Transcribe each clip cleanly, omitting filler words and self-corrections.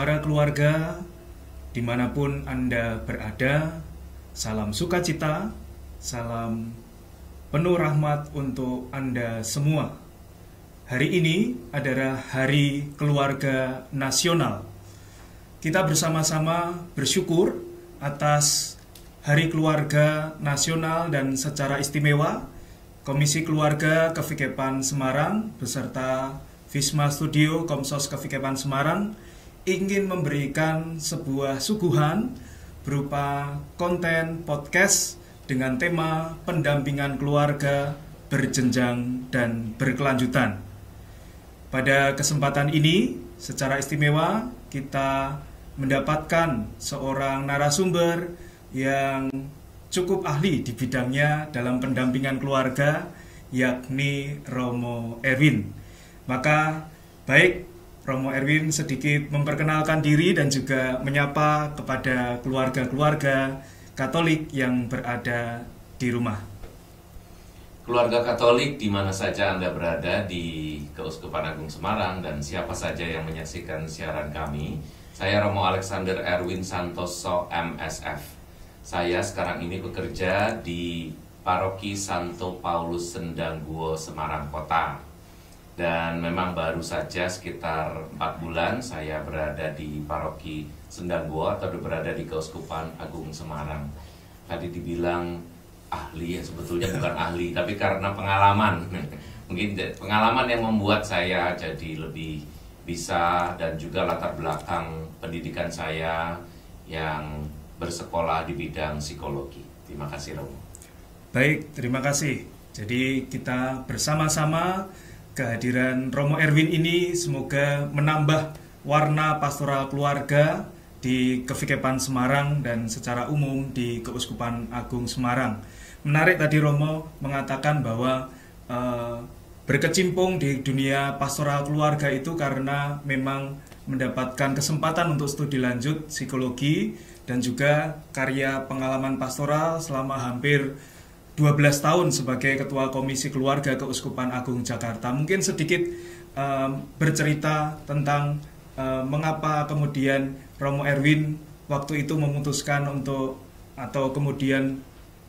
para keluarga, dimanapun Anda berada, salam sukacita, salam penuh rahmat untuk Anda semua. Hari ini adalah Hari Keluarga Nasional. Kita bersama-sama bersyukur atas Hari Keluarga Nasional dan secara istimewa Komisi Keluarga Kevikepan Semarang beserta Visma Studio Komsos Kevikepan Semarang ingin memberikan sebuah suguhan berupa konten podcast dengan tema pendampingan keluarga berjenjang dan berkelanjutan. Pada kesempatan ini, secara istimewa kita mendapatkan seorang narasumber yang cukup ahli di bidangnya dalam pendampingan keluarga, yakni Romo Erwin. Maka baik Romo Erwin sedikit memperkenalkan diri dan juga menyapa kepada keluarga-keluarga Katolik yang berada di rumah. Keluarga Katolik di mana saja Anda berada di Keuskupan Agung Semarang dan siapa saja yang menyaksikan siaran kami, saya Romo Alexander Erwin Santoso MSF. Saya sekarang ini bekerja di Paroki Santo Paulus Sendangguo Semarang Kota. Dan memang baru saja sekitar 4 bulan saya berada di Paroki Sendangguo atau berada di Keuskupan Agung Semarang. Tadi dibilang ahli, ya sebetulnya bukan ahli, tapi karena pengalaman. Mungkin pengalaman yang membuat saya jadi lebih bisa, dan juga latar belakang pendidikan saya yang bersekolah di bidang psikologi. Terima kasih, Romo. Baik, terima kasih. Jadi kita bersama-sama kehadiran Romo Erwin ini semoga menambah warna pastoral keluarga di Kevikepan Semarang dan secara umum di Keuskupan Agung Semarang. Menarik tadi Romo mengatakan bahwa berkecimpung di dunia pastoral keluarga itu karena memang mendapatkan kesempatan untuk studi lanjut psikologi dan juga karya pengalaman pastoral selama hampir 12 tahun sebagai Ketua Komisi Keluarga Keuskupan Agung Jakarta. Mungkin sedikit bercerita tentang mengapa kemudian Romo Erwin waktu itu memutuskan untuk atau kemudian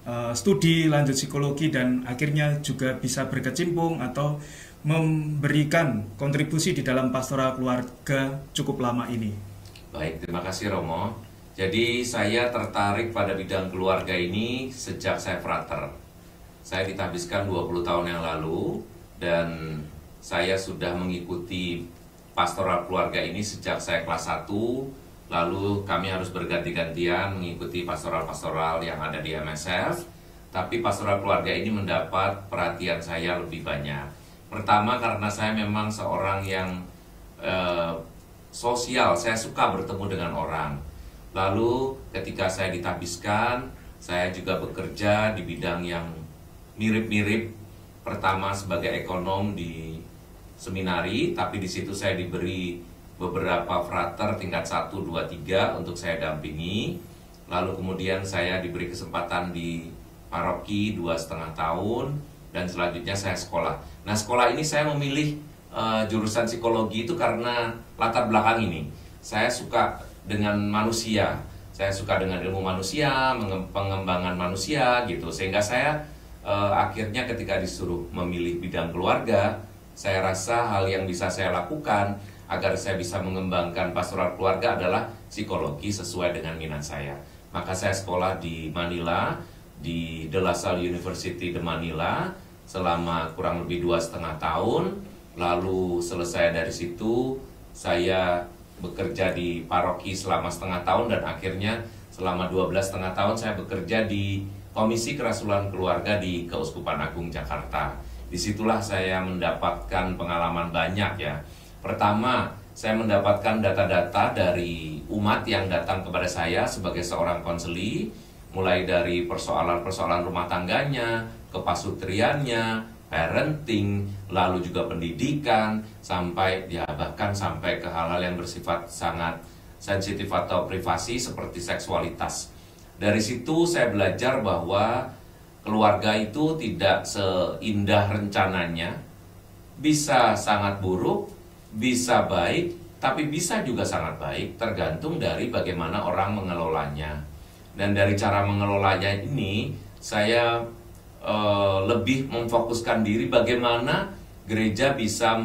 studi lanjut psikologi dan akhirnya juga bisa berkecimpung atau memberikan kontribusi di dalam pastoral keluarga cukup lama ini. Baik, terima kasih Romo. Jadi saya tertarik pada bidang keluarga ini sejak saya frater. Saya ditabiskan 20 tahun yang lalu dan saya sudah mengikuti pastoral keluarga ini sejak saya kelas 1. Lalu kami harus berganti-gantian mengikuti pastoral-pastoral yang ada di MSF. Tapi pastoral keluarga ini mendapat perhatian saya lebih banyak. Pertama karena saya memang seorang yang sosial, saya suka bertemu dengan orang. Lalu ketika saya ditabiskan, saya juga bekerja di bidang yang mirip-mirip. Pertama sebagai ekonom di seminari, tapi di situ saya diberi beberapa frater tingkat 1, 2, 3 untuk saya dampingi. Lalu kemudian saya diberi kesempatan di paroki 2,5 tahun dan selanjutnya saya sekolah. Nah, sekolah ini saya memilih jurusan psikologi itu karena latar belakang ini. Saya suka dengan manusia, saya suka dengan ilmu manusia, pengembangan manusia gitu. Sehingga saya akhirnya ketika disuruh memilih bidang keluarga, saya rasa hal yang bisa saya lakukan agar saya bisa mengembangkan pastoral keluarga adalah psikologi sesuai dengan minat saya. Maka saya sekolah di Manila, di De La Salle University de Manila selama kurang lebih 2,5 tahun. Lalu selesai dari situ saya bekerja di paroki selama setengah tahun dan akhirnya selama 12,5 tahun saya bekerja di Komisi Kerasulan Keluarga di Keuskupan Agung Jakarta. Disitulah saya mendapatkan pengalaman banyak ya. Pertama, saya mendapatkan data-data dari umat yang datang kepada saya sebagai seorang konseli, mulai dari persoalan-persoalan rumah tangganya, kepasutriannya, parenting, lalu juga pendidikan, sampai ya bahkan sampai ke hal-hal yang bersifat sangat sensitif atau privasi seperti seksualitas. Dari situ saya belajar bahwa keluarga itu tidak seindah rencananya, bisa sangat buruk, bisa baik, tapi bisa juga sangat baik, tergantung dari bagaimana orang mengelolanya. Dan dari cara mengelolanya ini, saya lebih memfokuskan diri bagaimana gereja bisa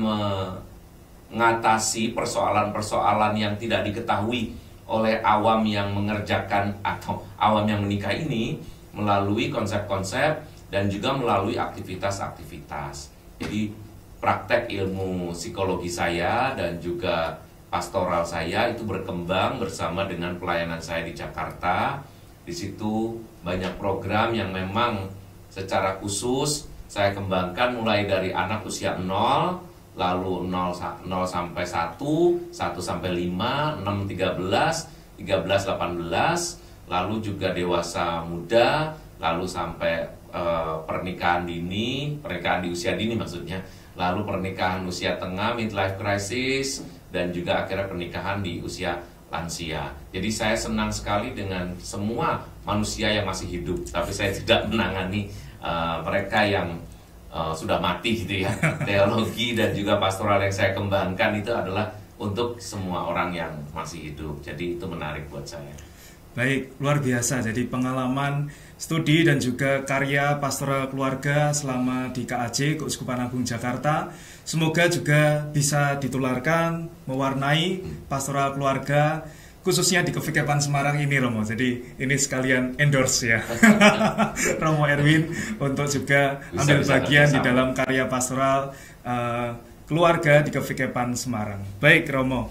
mengatasi persoalan-persoalan yang tidak diketahui oleh awam yang mengerjakan atau awam yang menikah ini, melalui konsep-konsep dan juga melalui aktivitas-aktivitas. Jadi praktek ilmu psikologi saya dan juga pastoral saya itu berkembang bersama dengan pelayanan saya di Jakarta. Di situ banyak program yang memang secara khusus saya kembangkan, mulai dari anak usia 0, lalu 0 sampai 1, 1 sampai 5, 6 13, 13 18, lalu juga dewasa muda, lalu sampai pernikahan dini, pernikahan di usia dini maksudnya, lalu pernikahan usia tengah, midlife crisis, dan juga akhirnya pernikahan di usia lansia. Jadi saya senang sekali dengan semua manusia yang masih hidup, tapi saya tidak menangani mereka yang sudah mati gitu ya. Teologi dan juga pastoral yang saya kembangkan itu adalah untuk semua orang yang masih hidup. Jadi itu menarik buat saya. Baik, luar biasa. Jadi pengalaman studi dan juga karya pastoral keluarga selama di KAJ, Keuskupan Agung Jakarta, semoga juga bisa ditularkan, mewarnai pastoral keluarga, khususnya di Kevikepan Semarang ini, Romo. Jadi ini sekalian endorse ya, Romo Erwin, untuk juga ambil bagian di dalam karya pastoral keluarga di Kevikepan Semarang. Baik, Romo.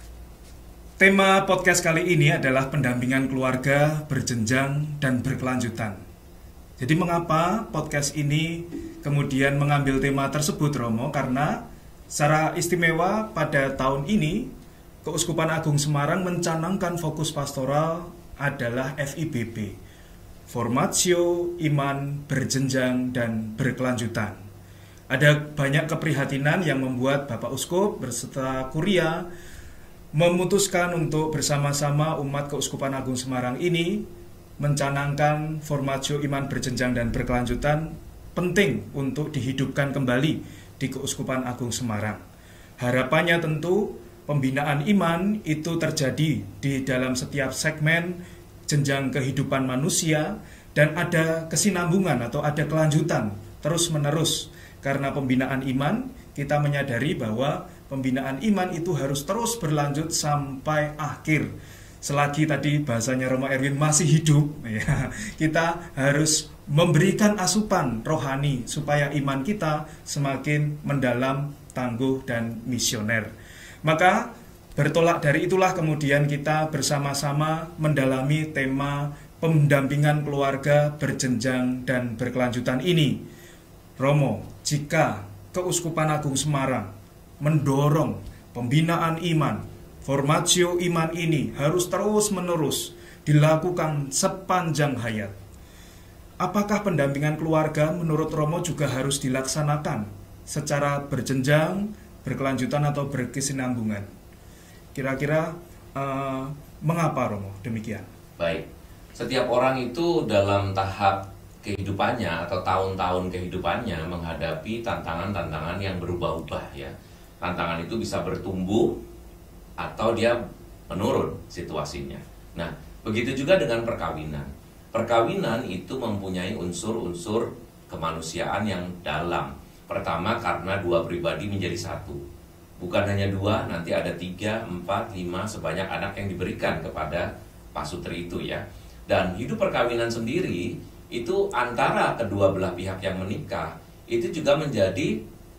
Tema podcast kali ini adalah pendampingan keluarga berjenjang dan berkelanjutan. Jadi mengapa podcast ini kemudian mengambil tema tersebut, Romo? Karena secara istimewa pada tahun ini Keuskupan Agung Semarang mencanangkan fokus pastoral adalah FIBB, Formatio Iman Berjenjang dan Berkelanjutan. Ada banyak keprihatinan yang membuat Bapak Uskup berserta Kuria memutuskan untuk bersama-sama umat Keuskupan Agung Semarang ini mencanangkan Formatio Iman Berjenjang dan Berkelanjutan penting untuk dihidupkan kembali di Keuskupan Agung Semarang. Harapannya tentu pembinaan iman itu terjadi di dalam setiap segmen jenjang kehidupan manusia dan ada kesinambungan atau ada kelanjutan terus-menerus. Karena pembinaan iman, kita menyadari bahwa pembinaan iman itu harus terus berlanjut sampai akhir. Selagi tadi bahasanya Romo Erwin masih hidup, ya, kita harus memberikan asupan rohani supaya iman kita semakin mendalam, tangguh, dan misioner. Maka bertolak dari itulah kemudian kita bersama-sama mendalami tema pendampingan keluarga berjenjang dan berkelanjutan ini. Romo, jika Keuskupan Agung Semarang mendorong pembinaan iman, formatio iman ini harus terus-menerus dilakukan sepanjang hayat. Apakah pendampingan keluarga menurut Romo juga harus dilaksanakan secara berjenjang, berkelanjutan atau berkesinambungan? Kira-kira mengapa, Romo, demikian? Baik, setiap orang itu dalam tahap kehidupannya atau tahun-tahun kehidupannya menghadapi tantangan-tantangan yang berubah-ubah ya. Tantangan itu bisa bertumbuh atau dia menurun situasinya. Nah, begitu juga dengan perkawinan. Perkawinan itu mempunyai unsur-unsur kemanusiaan yang dalam. Pertama, karena dua pribadi menjadi satu. Bukan hanya dua, nanti ada 3, 4, 5, sebanyak anak yang diberikan kepada pasutri itu ya. Dan hidup perkawinan sendiri itu antara kedua belah pihak yang menikah itu juga menjadi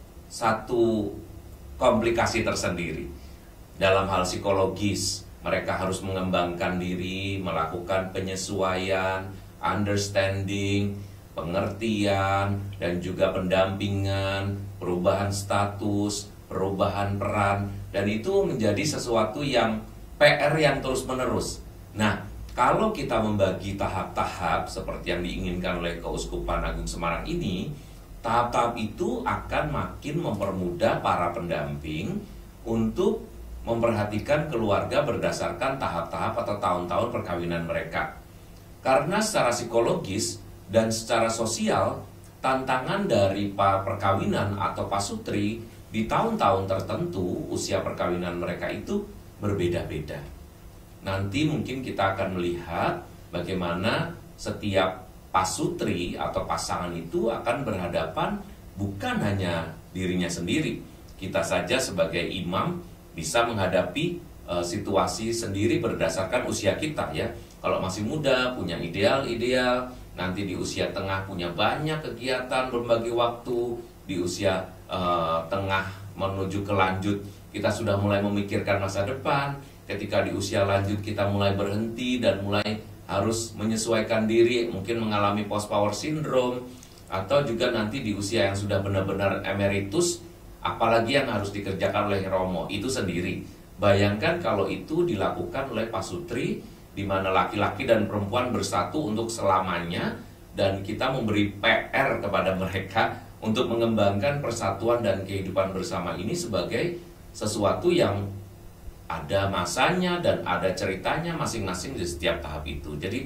satu komplikasi tersendiri. Dalam hal psikologis, mereka harus mengembangkan diri, melakukan penyesuaian, understanding, pengertian, dan juga pendampingan, perubahan status, perubahan peran, dan itu menjadi sesuatu yang PR yang terus-menerus. Nah, kalau kita membagi tahap-tahap seperti yang diinginkan oleh Keuskupan Agung Semarang ini, tahap-tahap itu akan makin mempermudah para pendamping untuk memperhatikan keluarga berdasarkan tahap-tahap atau tahun-tahun perkawinan mereka. Karena secara psikologis dan secara sosial, tantangan dari perkawinan atau pasutri di tahun-tahun tertentu usia perkawinan mereka itu berbeda-beda. Nanti mungkin kita akan melihat bagaimana setiap pasutri atau pasangan itu akan berhadapan bukan hanya dirinya sendiri. Kita saja sebagai imam bisa menghadapi situasi sendiri berdasarkan usia kita ya. Kalau masih muda punya ideal-ideal, nanti di usia tengah punya banyak kegiatan berbagi waktu, di usia tengah menuju ke lanjut kita sudah mulai memikirkan masa depan. Ketika di usia lanjut kita mulai berhenti dan mulai harus menyesuaikan diri, mungkin mengalami post power syndrome, atau juga nanti di usia yang sudah benar-benar emeritus, apalagi yang harus dikerjakan oleh Romo itu sendiri. Bayangkan kalau itu dilakukan oleh pasutri, di mana laki-laki dan perempuan bersatu untuk selamanya, dan kita memberi PR kepada mereka untuk mengembangkan persatuan dan kehidupan bersama ini sebagai sesuatu yang ada masanya dan ada ceritanya masing-masing di setiap tahap itu. Jadi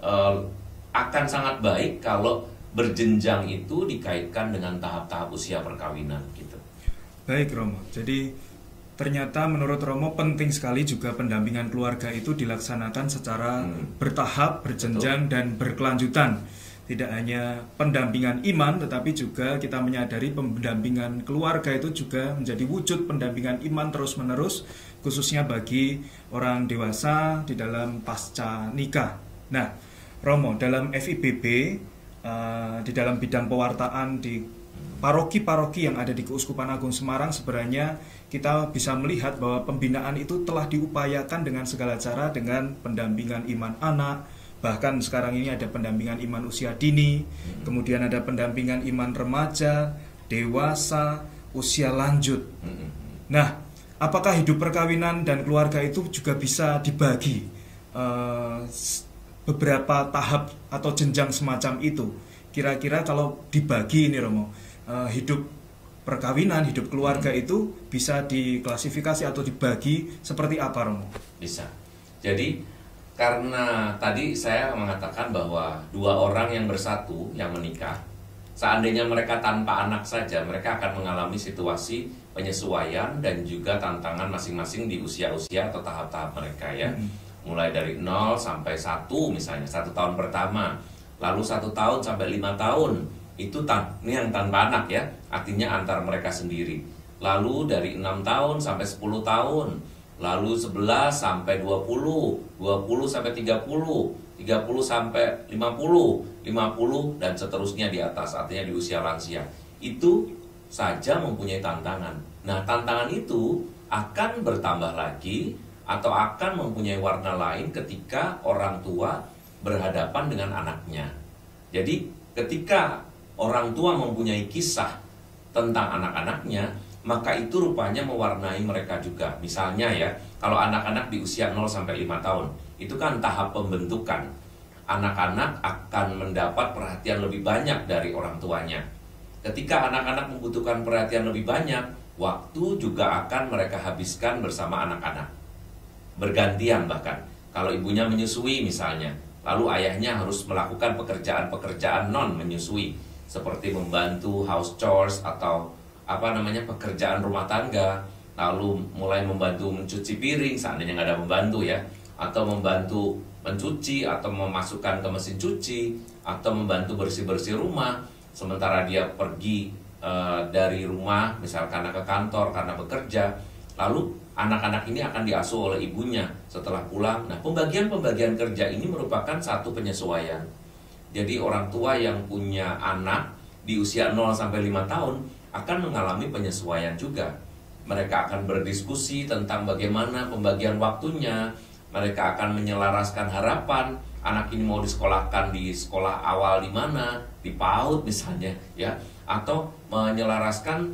akan sangat baik kalau berjenjang itu dikaitkan dengan tahap-tahap usia perkawinan gitu. Baik Romo, jadi ternyata menurut Romo penting sekali juga pendampingan keluarga itu dilaksanakan secara bertahap, berjenjang, dan berkelanjutan. Tidak hanya pendampingan iman, tetapi juga kita menyadari pendampingan keluarga itu juga menjadi wujud pendampingan iman terus-menerus, khususnya bagi orang dewasa di dalam pasca nikah. Nah, Romo, dalam FIBB, di dalam bidang pewartaan di paroki-paroki yang ada di Keuskupan Agung Semarang, sebenarnya kita bisa melihat bahwa pembinaan itu telah diupayakan dengan segala cara, dengan pendampingan iman anak. Bahkan sekarang ini ada pendampingan iman usia dini, kemudian ada pendampingan iman remaja, dewasa, usia lanjut. Nah, apakah hidup perkawinan dan keluarga itu juga bisa dibagi beberapa tahap atau jenjang semacam itu? Kira-kira kalau dibagi ini Romo, hidup perkawinan, hidup keluarga itu bisa diklasifikasi atau dibagi seperti apa Romo? Bisa. Jadi karena tadi saya mengatakan bahwa dua orang yang bersatu, yang menikah, seandainya mereka tanpa anak saja, mereka akan mengalami situasi penyesuaian dan juga tantangan masing-masing di usia-usia atau tahap-tahap mereka ya. Mulai dari 0 sampai 1 misalnya, 1 tahun pertama, lalu 1 tahun sampai 5 tahun, itu ini yang tanpa anak ya, artinya antar mereka sendiri. Lalu dari 6 tahun sampai 10 tahun, lalu 11 sampai 20, 20 sampai 30, 30 sampai 50, 50 dan seterusnya di atas, artinya di usia lansia. Itu saja mempunyai tantangan. Nah, tantangan itu akan bertambah lagi atau akan mempunyai warna lain ketika orang tua berhadapan dengan anaknya. Jadi, ketika orang tua mempunyai kisah tentang anak-anaknya, maka itu rupanya mewarnai mereka juga. Misalnya ya, kalau anak-anak di usia 0 sampai 5 tahun, itu kan tahap pembentukan. Anak-anak akan mendapat perhatian lebih banyak dari orang tuanya. Ketika anak-anak membutuhkan perhatian lebih banyak, waktu juga akan mereka habiskan bersama anak-anak. Bergantian bahkan. Kalau ibunya menyusui misalnya, lalu ayahnya harus melakukan pekerjaan-pekerjaan non menyusui, seperti membantu house chores atau pekerjaan rumah tangga, lalu mulai membantu mencuci piring seandainya nggak ada membantu ya, atau membantu mencuci atau memasukkan ke mesin cuci, atau membantu bersih-bersih rumah sementara dia pergi dari rumah misalkan karena ke kantor, karena bekerja. Lalu anak-anak ini akan diasuh oleh ibunya setelah pulang. Nah, pembagian-pembagian kerja ini merupakan satu penyesuaian. Jadi orang tua yang punya anak di usia 0 sampai 5 tahun akan mengalami penyesuaian juga. Mereka akan berdiskusi tentang bagaimana pembagian waktunya. Mereka akan menyelaraskan harapan. Anak ini mau disekolahkan di sekolah awal di mana, di PAUD misalnya, ya, atau menyelaraskan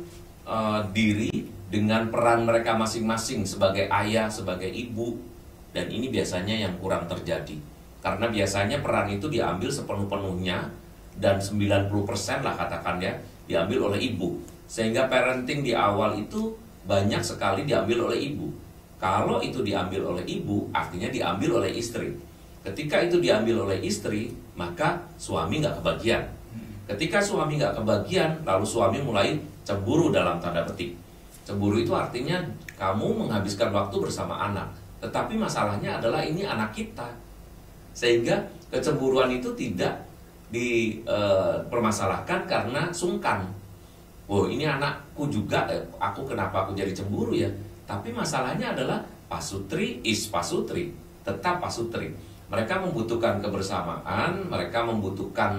diri dengan peran mereka masing-masing sebagai ayah, sebagai ibu. Dan ini biasanya yang kurang terjadi. Karena biasanya peran itu diambil sepenuh-penuhnya dan 90% lah katakan ya, diambil oleh ibu. Sehingga parenting di awal itu banyak sekali diambil oleh ibu. Kalau itu diambil oleh ibu, artinya diambil oleh istri. Ketika itu diambil oleh istri, maka suami nggak kebagian. Ketika suami nggak kebagian, lalu suami mulai cemburu dalam tanda petik. Cemburu itu artinya kamu menghabiskan waktu bersama anak. Tetapi masalahnya adalah ini anak kita. Sehingga kecemburuan itu tidak dipermasalahkan karena sungkan. Oh, ini anakku juga, aku kenapa aku jadi cemburu ya? Tapi masalahnya adalah pasutri is pasutri, tetap pasutri. Mereka membutuhkan kebersamaan, mereka membutuhkan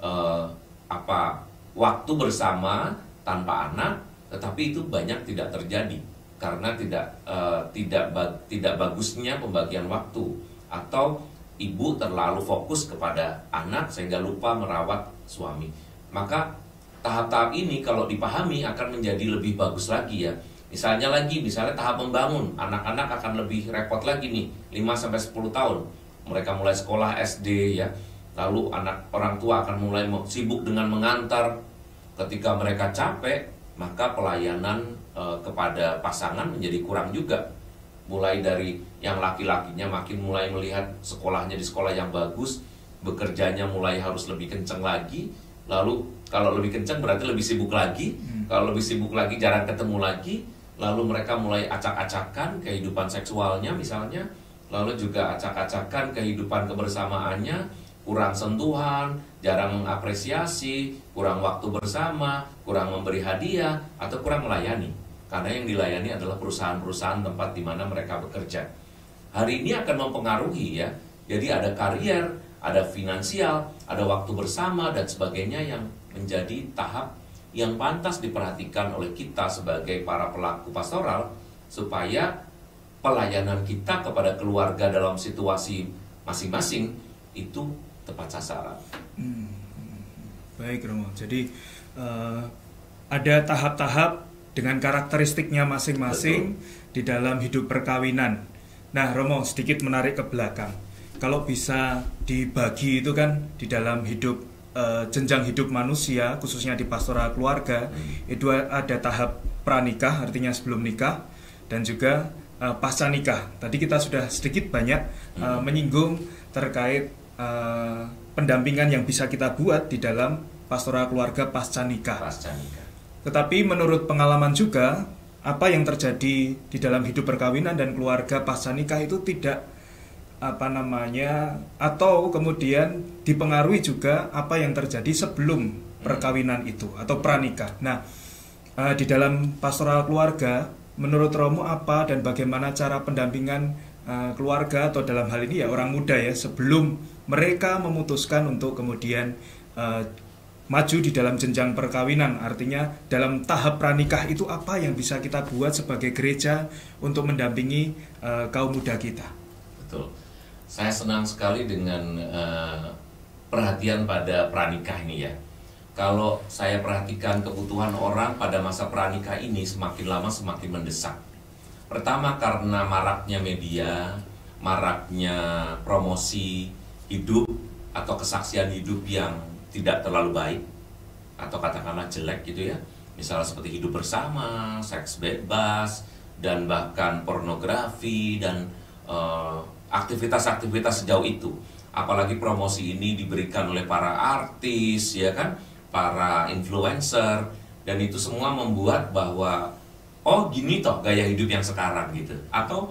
waktu bersama tanpa anak, tetapi itu banyak tidak terjadi karena tidak bagusnya pembagian waktu, atau ibu terlalu fokus kepada anak sehingga lupa merawat suami. Maka tahap-tahap ini kalau dipahami akan menjadi lebih bagus lagi ya. Misalnya tahap membangun, anak-anak akan lebih repot lagi nih, 5-10 tahun. Mereka mulai sekolah SD ya. Lalu orang tua akan mulai sibuk dengan mengantar. Ketika mereka capek, maka pelayanan kepada pasangan menjadi kurang juga. Mulai dari yang laki-lakinya makin mulai melihat sekolahnya di sekolah yang bagus, bekerjanya mulai harus lebih kenceng lagi. Lalu kalau lebih kenceng berarti lebih sibuk lagi. Kalau lebih sibuk lagi jarang ketemu lagi. Lalu mereka mulai acak-acakan kehidupan seksualnya misalnya. Lalu juga acak-acakan kehidupan kebersamaannya, kurang sentuhan, jarang mengapresiasi, kurang waktu bersama, kurang memberi hadiah, atau kurang melayani. Karena yang dilayani adalah perusahaan-perusahaan tempat di mana mereka bekerja. Hari ini akan mempengaruhi ya. Jadi ada karier, ada finansial, ada waktu bersama dan sebagainya yang menjadi tahap yang pantas diperhatikan oleh kita sebagai para pelaku pastoral, supaya pelayanan kita kepada keluarga dalam situasi masing-masing itu tepat sasaran. Baik Romo, jadi ada tahap-tahap dengan karakteristiknya masing-masing. Betul. Di dalam hidup perkawinan. Nah Romo, sedikit menarik ke belakang. Kalau bisa dibagi itu kan di dalam hidup jenjang hidup manusia, khususnya di pastoral keluarga, itu ada tahap pranikah, artinya sebelum nikah, dan juga pasca nikah. Tadi kita sudah sedikit banyak menyinggung terkait pendampingan yang bisa kita buat di dalam pastoral keluarga pasca nikah. Tetapi menurut pengalaman juga, apa yang terjadi di dalam hidup perkawinan dan keluarga pasca nikah itu tidak atau kemudian dipengaruhi juga apa yang terjadi sebelum perkawinan itu atau pranikah. Nah, di dalam pastoral keluarga, menurut Romo apa dan bagaimana cara pendampingan keluarga atau dalam hal ini ya orang muda ya, sebelum mereka memutuskan untuk kemudian maju di dalam jenjang perkawinan, artinya dalam tahap pranikah itu apa yang bisa kita buat sebagai gereja untuk mendampingi kaum muda kita? Betul. Saya senang sekali dengan perhatian pada pranikah ini ya. Kalau saya perhatikan kebutuhan orang pada masa pranikah ini semakin lama semakin mendesak. Pertama karena maraknya media, maraknya promosi hidup atau kesaksian hidup yang tidak terlalu baik atau katakanlah jelek gitu ya. Misalnya seperti hidup bersama, seks bebas, dan bahkan pornografi dan aktivitas-aktivitas sejauh itu. Apalagi promosi ini diberikan oleh para artis ya kan, para influencer, dan itu semua membuat bahwa oh gini toh gaya hidup yang sekarang gitu, atau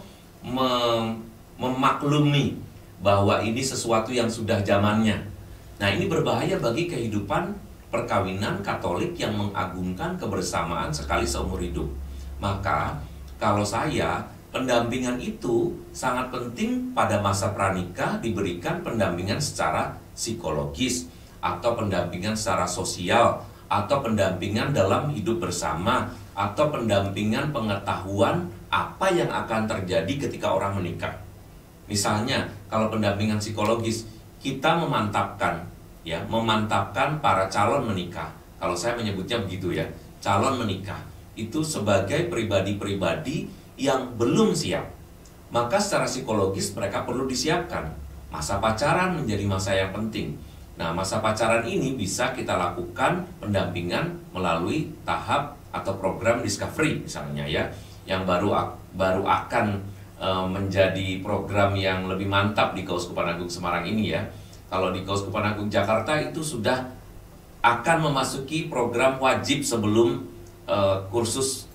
memaklumi bahwa ini sesuatu yang sudah zamannya. Nah ini berbahaya bagi kehidupan perkawinan Katolik yang mengagungkan kebersamaan sekali seumur hidup. Maka kalau saya, pendampingan itu sangat penting pada masa pranikah, diberikan pendampingan secara psikologis, atau pendampingan secara sosial, atau pendampingan dalam hidup bersama, atau pendampingan pengetahuan apa yang akan terjadi ketika orang menikah. Misalnya, kalau pendampingan psikologis, kita memantapkan para calon menikah. Kalau saya menyebutnya begitu ya, calon menikah itu sebagai pribadi-pribadi yang belum siap. Maka secara psikologis mereka perlu disiapkan. Masa pacaran menjadi masa yang penting. Nah, masa pacaran ini bisa kita lakukan pendampingan melalui tahap atau program discovery misalnya ya, yang baru akan menjadi program yang lebih mantap di Keuskupan Agung Semarang ini ya. Kalau di Keuskupan Agung Jakarta itu sudah akan memasuki program wajib sebelum kursus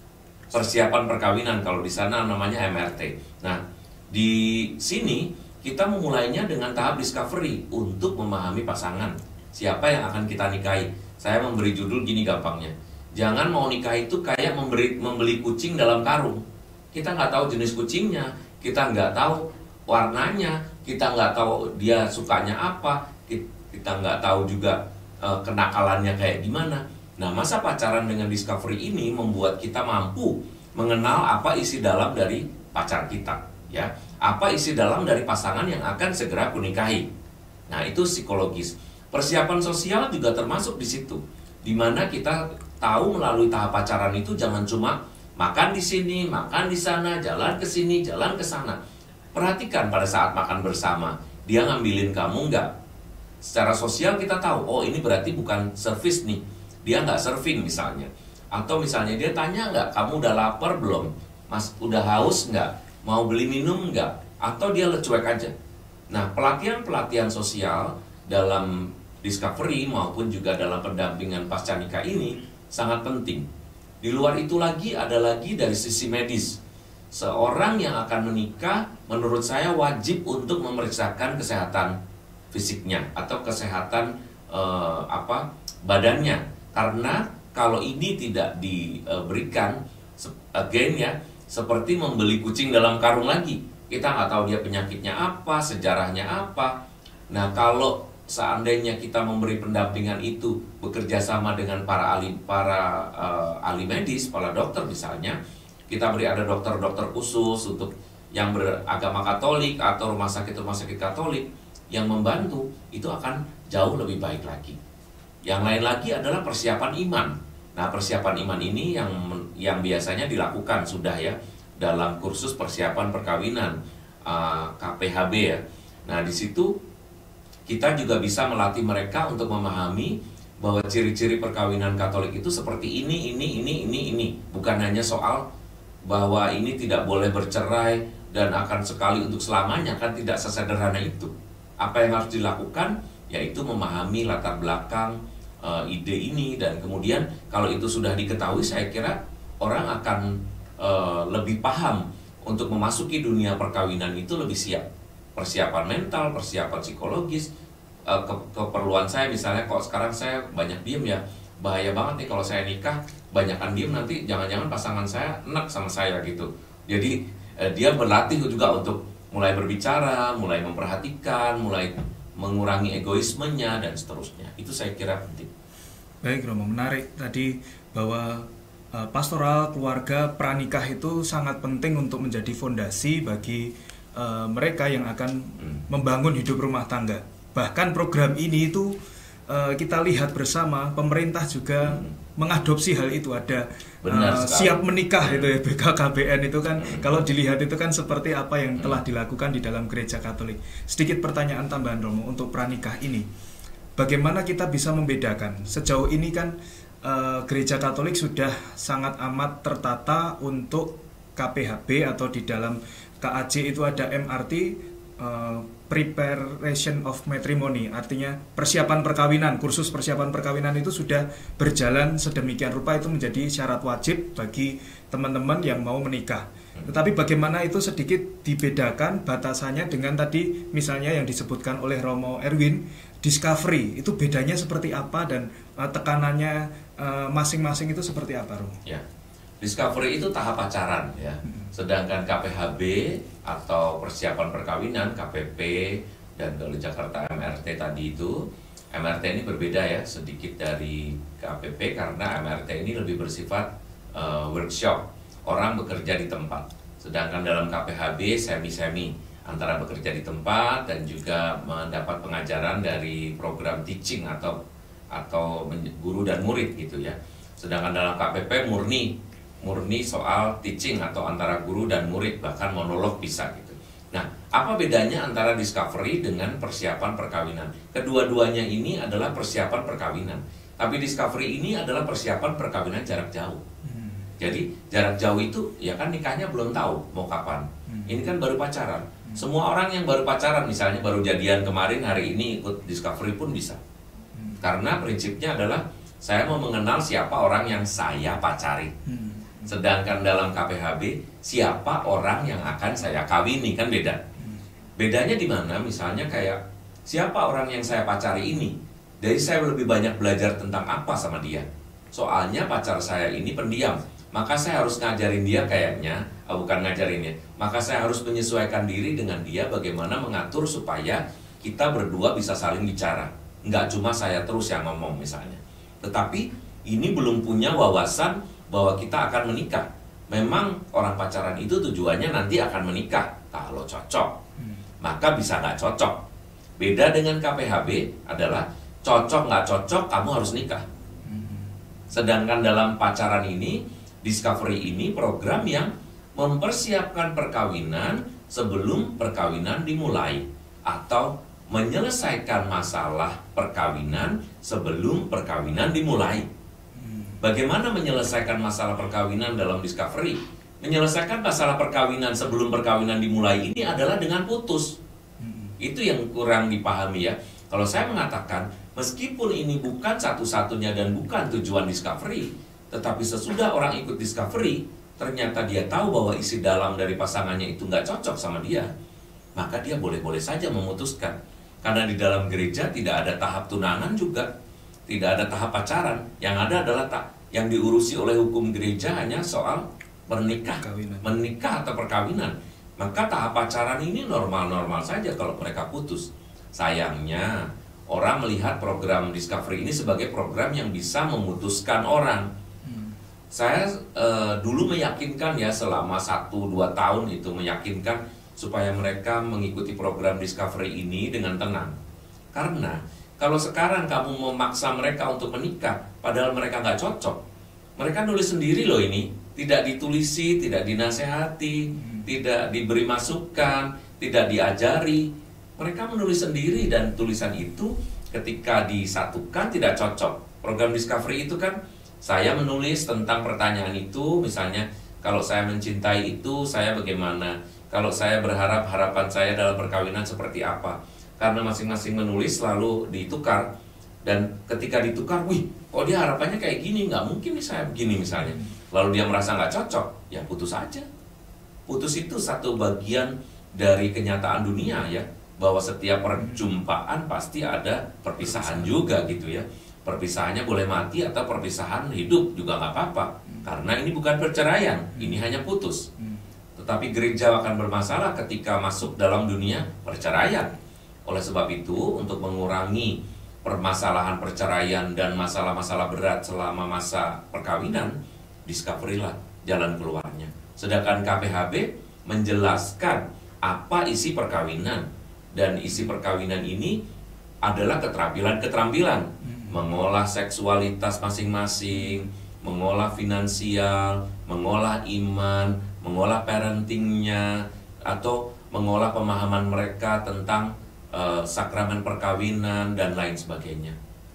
persiapan perkawinan, kalau di sana namanya MRT. Nah, di sini kita memulainya dengan tahap discovery untuk memahami pasangan, siapa yang akan kita nikahi. Saya memberi judul gini gampangnya, jangan mau nikah itu kayak membeli kucing dalam karung. Kita nggak tahu jenis kucingnya, kita nggak tahu warnanya, kita nggak tahu dia sukanya apa, kita nggak tahu juga kenakalannya kayak gimana. Nah, masa pacaran dengan discovery ini membuat kita mampu mengenal apa isi dalam dari pacar kita, ya, apa isi dalam dari pasangan yang akan segera kunikahi. Nah, itu psikologis. Persiapan sosial juga termasuk di situ, dimana kita tahu melalui tahap pacaran itu jangan cuma makan di sini, makan di sana, jalan ke sini, jalan ke sana. Perhatikan pada saat makan bersama, dia ngambilin kamu nggak? Secara sosial kita tahu, oh ini berarti bukan servis nih, dia nggak serving misalnya. Atau misalnya dia tanya nggak, kamu udah lapar belum? Mas, udah haus nggak? Mau beli minum nggak? Atau dia cuek aja. Nah, pelatihan-pelatihan sosial dalam discovery maupun juga dalam pendampingan pasca nikah ini sangat penting. Di luar itu lagi ada lagi dari sisi medis. Seorang yang akan menikah menurut saya wajib untuk memeriksakan kesehatan fisiknya atau kesehatan badannya. Karena kalau ini tidak diberikan, again ya, seperti membeli kucing dalam karung lagi. Kita nggak tahu dia penyakitnya apa, sejarahnya apa. Nah, kalau seandainya kita memberi pendampingan itu bekerja sama dengan para ahli medis, para dokter misalnya, kita beri ada dokter-dokter khusus untuk yang beragama Katolik atau rumah sakit Katolik yang membantu, itu akan jauh lebih baik lagi. Yang lain lagi adalah persiapan iman. Nah, persiapan iman ini yang biasanya dilakukan sudah ya dalam kursus persiapan perkawinan KPHB ya. Nah, di situ kita juga bisa melatih mereka untuk memahami bahwa ciri-ciri perkawinan Katolik itu seperti ini. Bukan hanya soal bahwa ini tidak boleh bercerai dan akan sekali untuk selamanya, kan tidak sesederhana itu. Apa yang harus dilakukan? Yaitu memahami latar belakang ide ini, dan kemudian kalau itu sudah diketahui, saya kira orang akan lebih paham untuk memasuki dunia perkawinan itu lebih siap. Persiapan mental, persiapan psikologis, keperluan saya misalnya, kok sekarang saya banyak diem ya, bahaya banget nih kalau saya nikah banyakan diem, nanti jangan-jangan pasangan saya enak sama saya gitu. Jadi dia berlatih juga untuk mulai berbicara, mulai memperhatikan, mulai mengurangi egoismenya dan seterusnya. Itu saya kira penting. Baik Romo, menarik tadi bahwa pastoral keluarga pranikah itu sangat penting untuk menjadi fondasi bagi mereka yang akan membangun hidup rumah tangga. Bahkan program ini itu kita lihat bersama, pemerintah juga mengadopsi hal itu. Ada siap menikah itu ya, BKKBN itu kan kalau dilihat itu kan seperti apa yang telah dilakukan di dalam gereja Katolik. Sedikit pertanyaan tambahan Romo untuk pranikah ini, bagaimana kita bisa membedakan? Sejauh ini kan gereja Katolik sudah sangat amat tertata untuk KPHB atau di dalam KAJ itu ada MRT, Preparation of Matrimony, artinya persiapan perkawinan. Kursus persiapan perkawinan itu sudah berjalan sedemikian rupa, itu menjadi syarat wajib bagi teman-teman yang mau menikah. Tetapi bagaimana itu sedikit dibedakan batasannya dengan tadi misalnya yang disebutkan oleh Romo Erwin, discovery, itu bedanya seperti apa dan tekanannya masing-masing itu seperti apa, Romo? Ya. Discovery itu tahap pacaran ya. Sedangkan KPHB atau persiapan perkawinan, KPP, dan kalau Jakarta MRT tadi itu, MRT ini berbeda ya sedikit dari KPP karena MRT ini lebih bersifat workshop, orang bekerja di tempat. Sedangkan dalam KPHB semi-semi, antara bekerja di tempat dan juga mendapat pengajaran dari program teaching atau guru dan murid gitu ya. Sedangkan dalam KPP murni soal teaching atau antara guru dan murid, bahkan monolog bisa gitu. Nah, apa bedanya antara discovery dengan persiapan perkawinan? Kedua-duanya ini adalah persiapan perkawinan, tapi discovery ini adalah persiapan perkawinan jarak jauh. Jadi jarak jauh itu ya kan nikahnya belum tahu mau kapan. Ini kan baru pacaran. Semua orang yang baru pacaran misalnya baru jadian kemarin, hari ini ikut discovery pun bisa. Karena prinsipnya adalah saya mau mengenal siapa orang yang saya pacari. Sedangkan dalam KPHB, siapa orang yang akan saya kawini, kan beda. Bedanya di mana? Misalnya kayak, siapa orang yang saya pacari ini? Jadi saya lebih banyak belajar tentang apa sama dia. Soalnya pacar saya ini pendiam, maka saya harus ngajarin dia kayaknya, bukan ngajarinnya, maka saya harus menyesuaikan diri dengan dia bagaimana mengatur supaya kita berdua bisa saling bicara. Nggak cuma saya terus yang ngomong misalnya. Tetapi ini belum punya wawasan bahwa kita akan menikah. Memang orang pacaran itu tujuannya nanti akan menikah. Kalau cocok, maka bisa nggak cocok. Beda dengan KPHB adalah cocok nggak cocok, kamu harus nikah. Sedangkan dalam pacaran ini, Discovery ini program yang mempersiapkan perkawinan sebelum perkawinan dimulai, atau menyelesaikan masalah perkawinan sebelum perkawinan dimulai. Bagaimana menyelesaikan masalah perkawinan dalam Discovery? Menyelesaikan masalah perkawinan sebelum perkawinan dimulai ini adalah dengan putus. Itu yang kurang dipahami ya. Kalau saya mengatakan, meskipun ini bukan satu-satunya dan bukan tujuan Discovery, tetapi sesudah orang ikut Discovery, ternyata dia tahu bahwa isi dalam dari pasangannya itu nggak cocok sama dia, maka dia boleh-boleh saja memutuskan. Karena di dalam gereja tidak ada tahap tunangan juga, tidak ada tahap pacaran. Yang ada adalah yang diurusi oleh hukum gereja hanya soal menikah atau perkawinan. Maka tahap pacaran ini normal-normal saja kalau mereka putus. Sayangnya, orang melihat program Discovery ini sebagai program yang bisa memutuskan orang. Saya dulu meyakinkan ya, selama 1-2 tahun itu meyakinkan supaya mereka mengikuti program Discovery ini dengan tenang. Karena kalau sekarang kamu memaksa mereka untuk menikah, padahal mereka nggak cocok, mereka nulis sendiri loh ini, tidak ditulisi, tidak dinasehati, tidak diberi masukan, tidak diajari. Mereka menulis sendiri dan tulisan itu ketika disatukan tidak cocok. Program Discovery itu kan, saya menulis tentang pertanyaan itu, misalnya, kalau saya mencintai itu, saya bagaimana? Kalau saya berharap, harapan saya dalam perkawinan seperti apa? Karena masing-masing menulis lalu ditukar. Dan ketika ditukar, wih, kok dia harapannya kayak gini, nggak mungkin nih saya begini misalnya. Lalu dia merasa nggak cocok, ya putus aja. Putus itu satu bagian dari kenyataan dunia ya, bahwa setiap perjumpaan pasti ada perpisahan juga gitu ya. Perpisahannya boleh mati atau perpisahan hidup juga nggak apa-apa. Karena ini bukan perceraian, ini hanya putus. Tetapi gereja akan bermasalah ketika masuk dalam dunia perceraian. Oleh sebab itu, untuk mengurangi permasalahan perceraian dan masalah-masalah berat selama masa perkawinan, Discovery lah jalan keluarnya. Sedangkan KPHB menjelaskan apa isi perkawinan. Dan isi perkawinan ini adalah keterampilan-keterampilan. Mengolah seksualitas masing-masing, mengolah finansial, mengolah iman, mengolah parentingnya, atau mengolah pemahaman mereka tentang sakramen perkawinan dan lain sebagainya.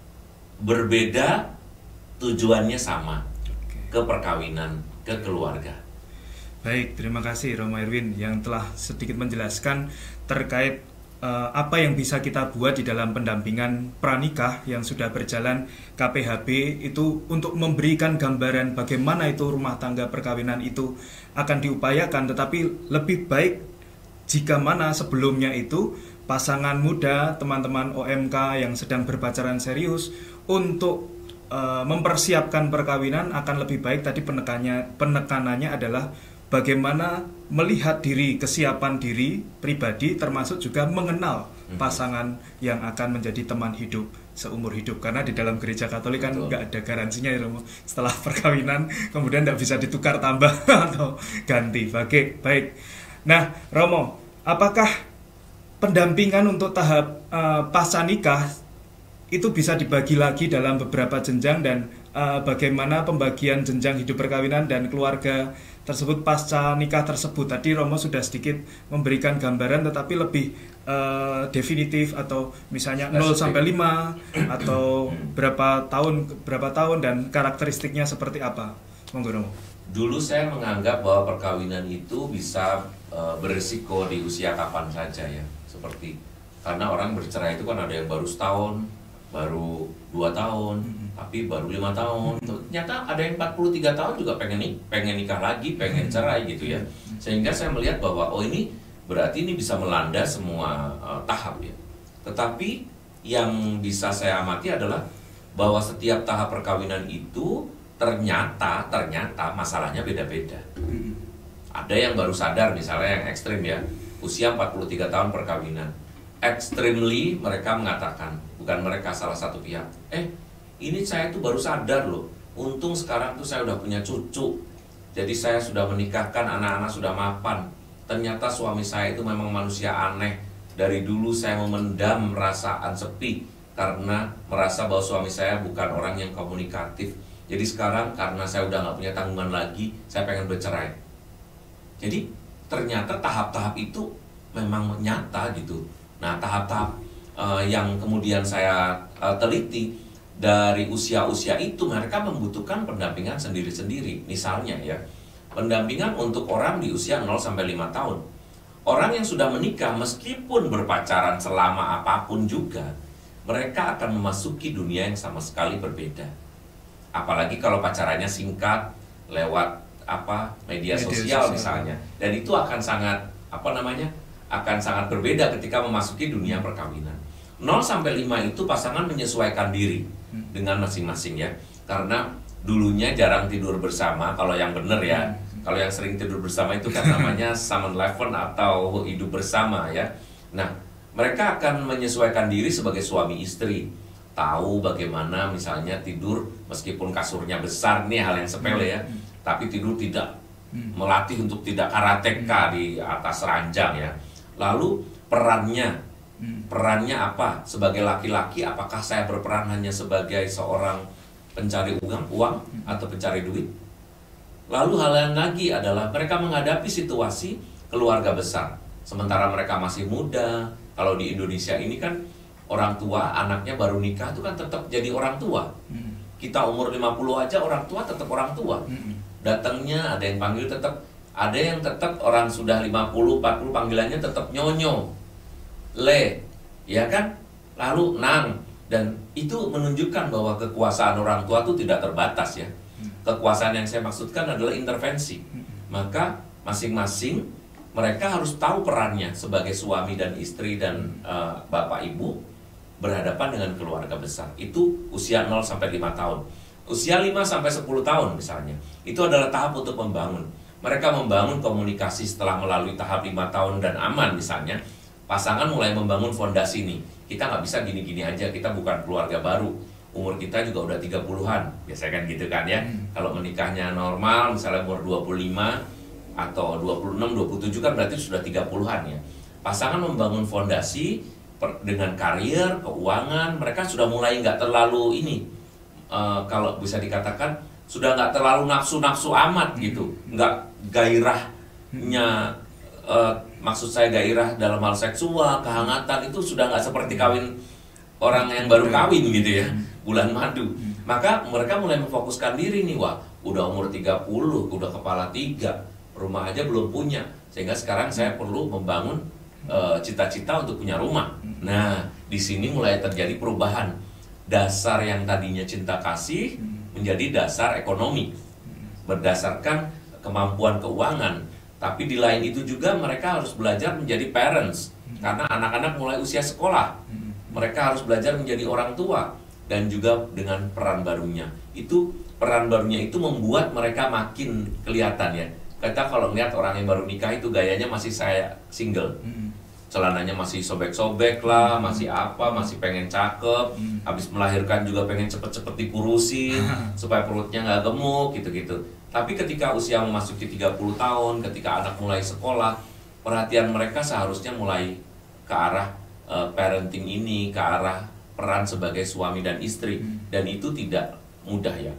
Berbeda, tujuannya sama, ke perkawinan, ke keluarga. Baik, terima kasih Romo Erwin yang telah sedikit menjelaskan terkait apa yang bisa kita buat di dalam pendampingan pranikah yang sudah berjalan KPHB itu untuk memberikan gambaran bagaimana itu rumah tangga perkawinan itu akan diupayakan, tetapi lebih baik jika mana sebelumnya itu pasangan muda, teman-teman OMK yang sedang berpacaran serius untuk mempersiapkan perkawinan akan lebih baik. Tadi penekanannya adalah bagaimana melihat diri, kesiapan diri pribadi, termasuk juga mengenal pasangan yang akan menjadi teman hidup seumur hidup. Karena di dalam gereja Katolik kan nggak ada garansinya ya Romo, setelah perkawinan kemudian nggak bisa ditukar tambah atau ganti. Baik. Nah Romo, apakah pendampingan untuk tahap pasca nikah itu bisa dibagi lagi dalam beberapa jenjang, dan bagaimana pembagian jenjang hidup perkawinan dan keluarga tersebut pasca nikah tersebut? Tadi Romo sudah sedikit memberikan gambaran, tetapi lebih definitif, atau misalnya 0 sampai 5 atau berapa tahun dan karakteristiknya seperti apa? Monggo Romo. Dulu saya menganggap bahwa perkawinan itu bisa beresiko di usia kapan saja ya, seperti karena orang bercerai itu kan ada yang baru setahun, baru 2 tahun, tapi baru 5 tahun. Ternyata ada yang 43 tahun juga pengen nikah lagi, pengen cerai gitu ya. Sehingga saya melihat bahwa oh ini berarti ini bisa melanda semua tahap ya. Tetapi yang bisa saya amati adalah bahwa setiap tahap perkawinan itu ternyata masalahnya beda-beda. Ada yang baru sadar, misalnya yang ekstrim ya, usia 43 tahun perkawinan. Extremely mereka mengatakan, bukan mereka, salah satu pihak, ini saya tuh baru sadar loh, untung sekarang tuh saya udah punya cucu, jadi saya sudah menikahkan, anak-anak sudah mapan. Ternyata suami saya itu memang manusia aneh. Dari dulu saya memendam perasaan sepi karena merasa bahwa suami saya bukan orang yang komunikatif. Jadi sekarang karena saya udah gak punya tanggungan lagi, saya pengen bercerai. Jadi ternyata tahap-tahap itu memang nyata gitu. Nah, tahap-tahap yang kemudian saya teliti dari usia-usia itu, mereka membutuhkan pendampingan sendiri-sendiri. Misalnya ya, pendampingan untuk orang di usia 0-5 tahun. Orang yang sudah menikah meskipun berpacaran selama apapun juga, mereka akan memasuki dunia yang sama sekali berbeda. Apalagi kalau pacarannya singkat lewat media sosial misalnya, dan itu akan sangat akan sangat berbeda ketika memasuki dunia perkawinan. 0-5 itu pasangan menyesuaikan diri dengan masing-masing ya, karena dulunya jarang tidur bersama kalau yang benar ya. Kalau yang sering tidur bersama itu kan namanya Summon Leven atau hidup bersama ya. Nah, mereka akan menyesuaikan diri sebagai suami istri, tahu bagaimana misalnya tidur meskipun kasurnya besar, nih hal yang sepele ya, tapi tidur tidak melatih untuk tidak karateka di atas ranjang ya. Lalu perannya apa? Sebagai laki-laki, apakah saya berperan hanya sebagai seorang pencari uang atau pencari duit? Lalu hal yang lagi adalah mereka menghadapi situasi keluarga besar. Sementara mereka masih muda. Kalau di Indonesia ini kan orang tua anaknya baru nikah itu kan tetap jadi orang tua. Kita umur 50 aja orang tua tetap orang tua. Datangnya ada yang panggil ada yang tetap orang sudah 50, 40 panggilannya tetap nyonyo, le, ya kan? Lalu nang. Dan itu menunjukkan bahwa kekuasaan orang tua itu tidak terbatas ya. Kekuasaan yang saya maksudkan adalah intervensi. Maka masing-masing mereka harus tahu perannya sebagai suami dan istri dan bapak ibu berhadapan dengan keluarga besar. Itu usia 0-5 tahun. Usia 5-10 tahun misalnya, itu adalah tahap untuk membangun. Mereka membangun komunikasi setelah melalui tahap 5 tahun dan aman misalnya. Pasangan mulai membangun fondasi nih. Kita nggak bisa gini-gini aja, kita bukan keluarga baru. Umur kita juga udah 30-an, biasanya kan gitu kan ya. Kalau menikahnya normal, misalnya umur 25 atau 26, 27 kan berarti sudah 30-an ya. Pasangan membangun fondasi dengan karir, keuangan, mereka sudah mulai nggak terlalu kalau bisa dikatakan sudah nggak terlalu nafsu-nafsu amat gitu, nggak gairahnya, maksud saya gairah dalam hal seksual, kehangatan itu sudah nggak seperti kawin orang yang baru kawin gitu ya, bulan madu. Maka mereka mulai memfokuskan diri nih, wah udah umur 30, udah kepala 3, rumah aja belum punya, sehingga sekarang saya perlu membangun cita-cita untuk punya rumah. Nah, di sini mulai terjadi perubahan. Dasar yang tadinya cinta kasih menjadi dasar ekonomi, berdasarkan kemampuan keuangan. Tapi di lain itu juga mereka harus belajar menjadi parents, karena anak-anak mulai usia sekolah. Mereka harus belajar menjadi orang tua, dan juga dengan peran barunya. Peran barunya itu membuat mereka makin kelihatan ya. Kita kalau melihat orang yang baru nikah itu gayanya masih saya single. Celananya masih sobek-sobek lah, masih masih pengen cakep. Habis melahirkan juga pengen cepet-cepet dikurusin supaya perutnya nggak gemuk gitu-gitu. Tapi ketika usia memasuki 30 tahun, ketika anak mulai sekolah, perhatian mereka seharusnya mulai ke arah parenting ini, ke arah peran sebagai suami dan istri. Dan itu tidak mudah ya.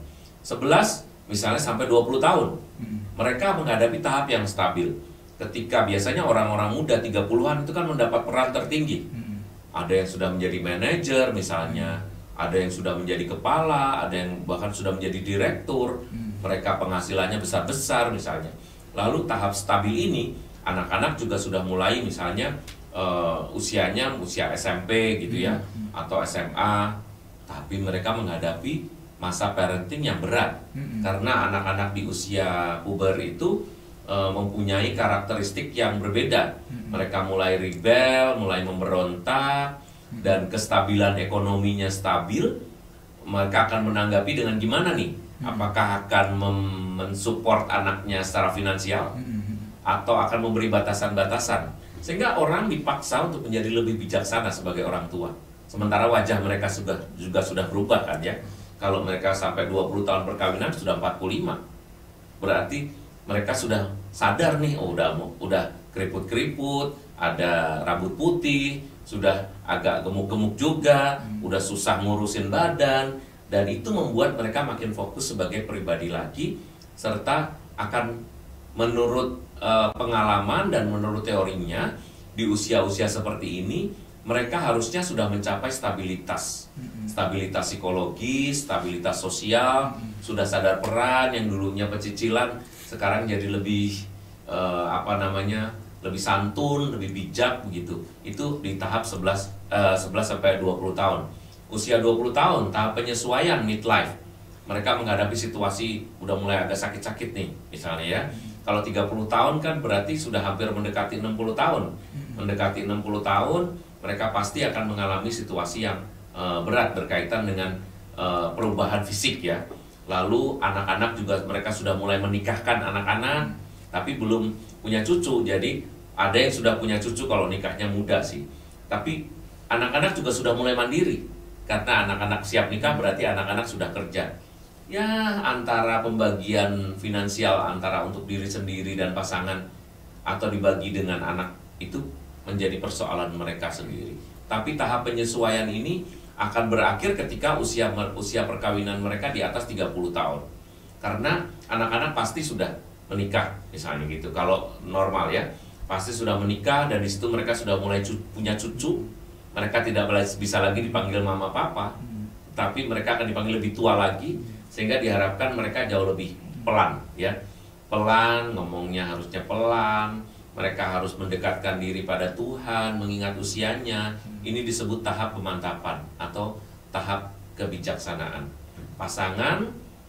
11 misalnya sampai 20 tahun, mereka menghadapi tahap yang stabil. Ketika biasanya orang-orang muda 30-an itu kan mendapat peran tertinggi. Ada yang sudah menjadi manajer misalnya, ada yang sudah menjadi kepala, ada yang bahkan sudah menjadi direktur. Mereka penghasilannya besar-besar misalnya. Lalu tahap stabil ini, anak-anak juga sudah mulai misalnya usianya usia SMP gitu ya, atau SMA, tapi mereka menghadapi masa parenting yang berat. Karena anak-anak di usia puber itu mempunyai karakteristik yang berbeda. Mereka mulai rebel, mulai memberontak, dan kestabilan ekonominya stabil. Mereka akan menanggapi dengan gimana nih? Apakah akan mensupport anaknya secara finansial, atau akan memberi batasan-batasan, sehingga orang dipaksa untuk menjadi lebih bijaksana sebagai orang tua. Sementara wajah mereka juga sudah berubah kan ya. Kalau mereka sampai 20 tahun perkawinan sudah 45. Berarti mereka sudah sadar nih, oh udah keriput-keriput, ada rambut putih, sudah agak gemuk-gemuk juga, udah susah ngurusin badan, dan itu membuat mereka makin fokus sebagai pribadi lagi, serta akan menurut pengalaman dan menurut teorinya di usia-usia seperti ini mereka harusnya sudah mencapai stabilitas psikologis, stabilitas sosial, sudah sadar peran. Yang dulunya pecicilan sekarang jadi lebih lebih santun, lebih bijak begitu. Itu di tahap 11 sampai 20 tahun. Usia 20 tahun tahap penyesuaian midlife. Mereka menghadapi situasi udah mulai agak sakit-sakit nih misalnya ya. Kalau 30 tahun kan berarti sudah hampir mendekati 60 tahun. Mendekati 60 tahun mereka pasti akan mengalami situasi yang berat berkaitan dengan perubahan fisik ya. Lalu anak-anak juga mereka sudah mulai menikahkan anak-anak, tapi belum punya cucu. Jadi ada yang sudah punya cucu kalau nikahnya muda sih. Tapi anak-anak juga sudah mulai mandiri. Karena anak-anak siap nikah berarti anak-anak sudah kerja. Ya antara pembagian finansial antara untuk diri sendiri dan pasangan atau dibagi dengan anak itu menjadi persoalan mereka sendiri. Tapi tahap penyesuaian ini akan berakhir ketika usia perkawinan mereka di atas 30 tahun. Karena anak-anak pasti sudah menikah misalnya gitu. Kalau normal ya, pasti sudah menikah dan di situ mereka sudah mulai punya cucu. Mereka tidak bisa lagi dipanggil mama papa, tapi mereka akan dipanggil lebih tua lagi, sehingga diharapkan mereka jauh lebih pelan ya. Pelan, ngomongnya harusnya pelan. Mereka harus mendekatkan diri pada Tuhan, mengingat usianya. Ini disebut tahap pemantapan atau tahap kebijaksanaan. Pasangan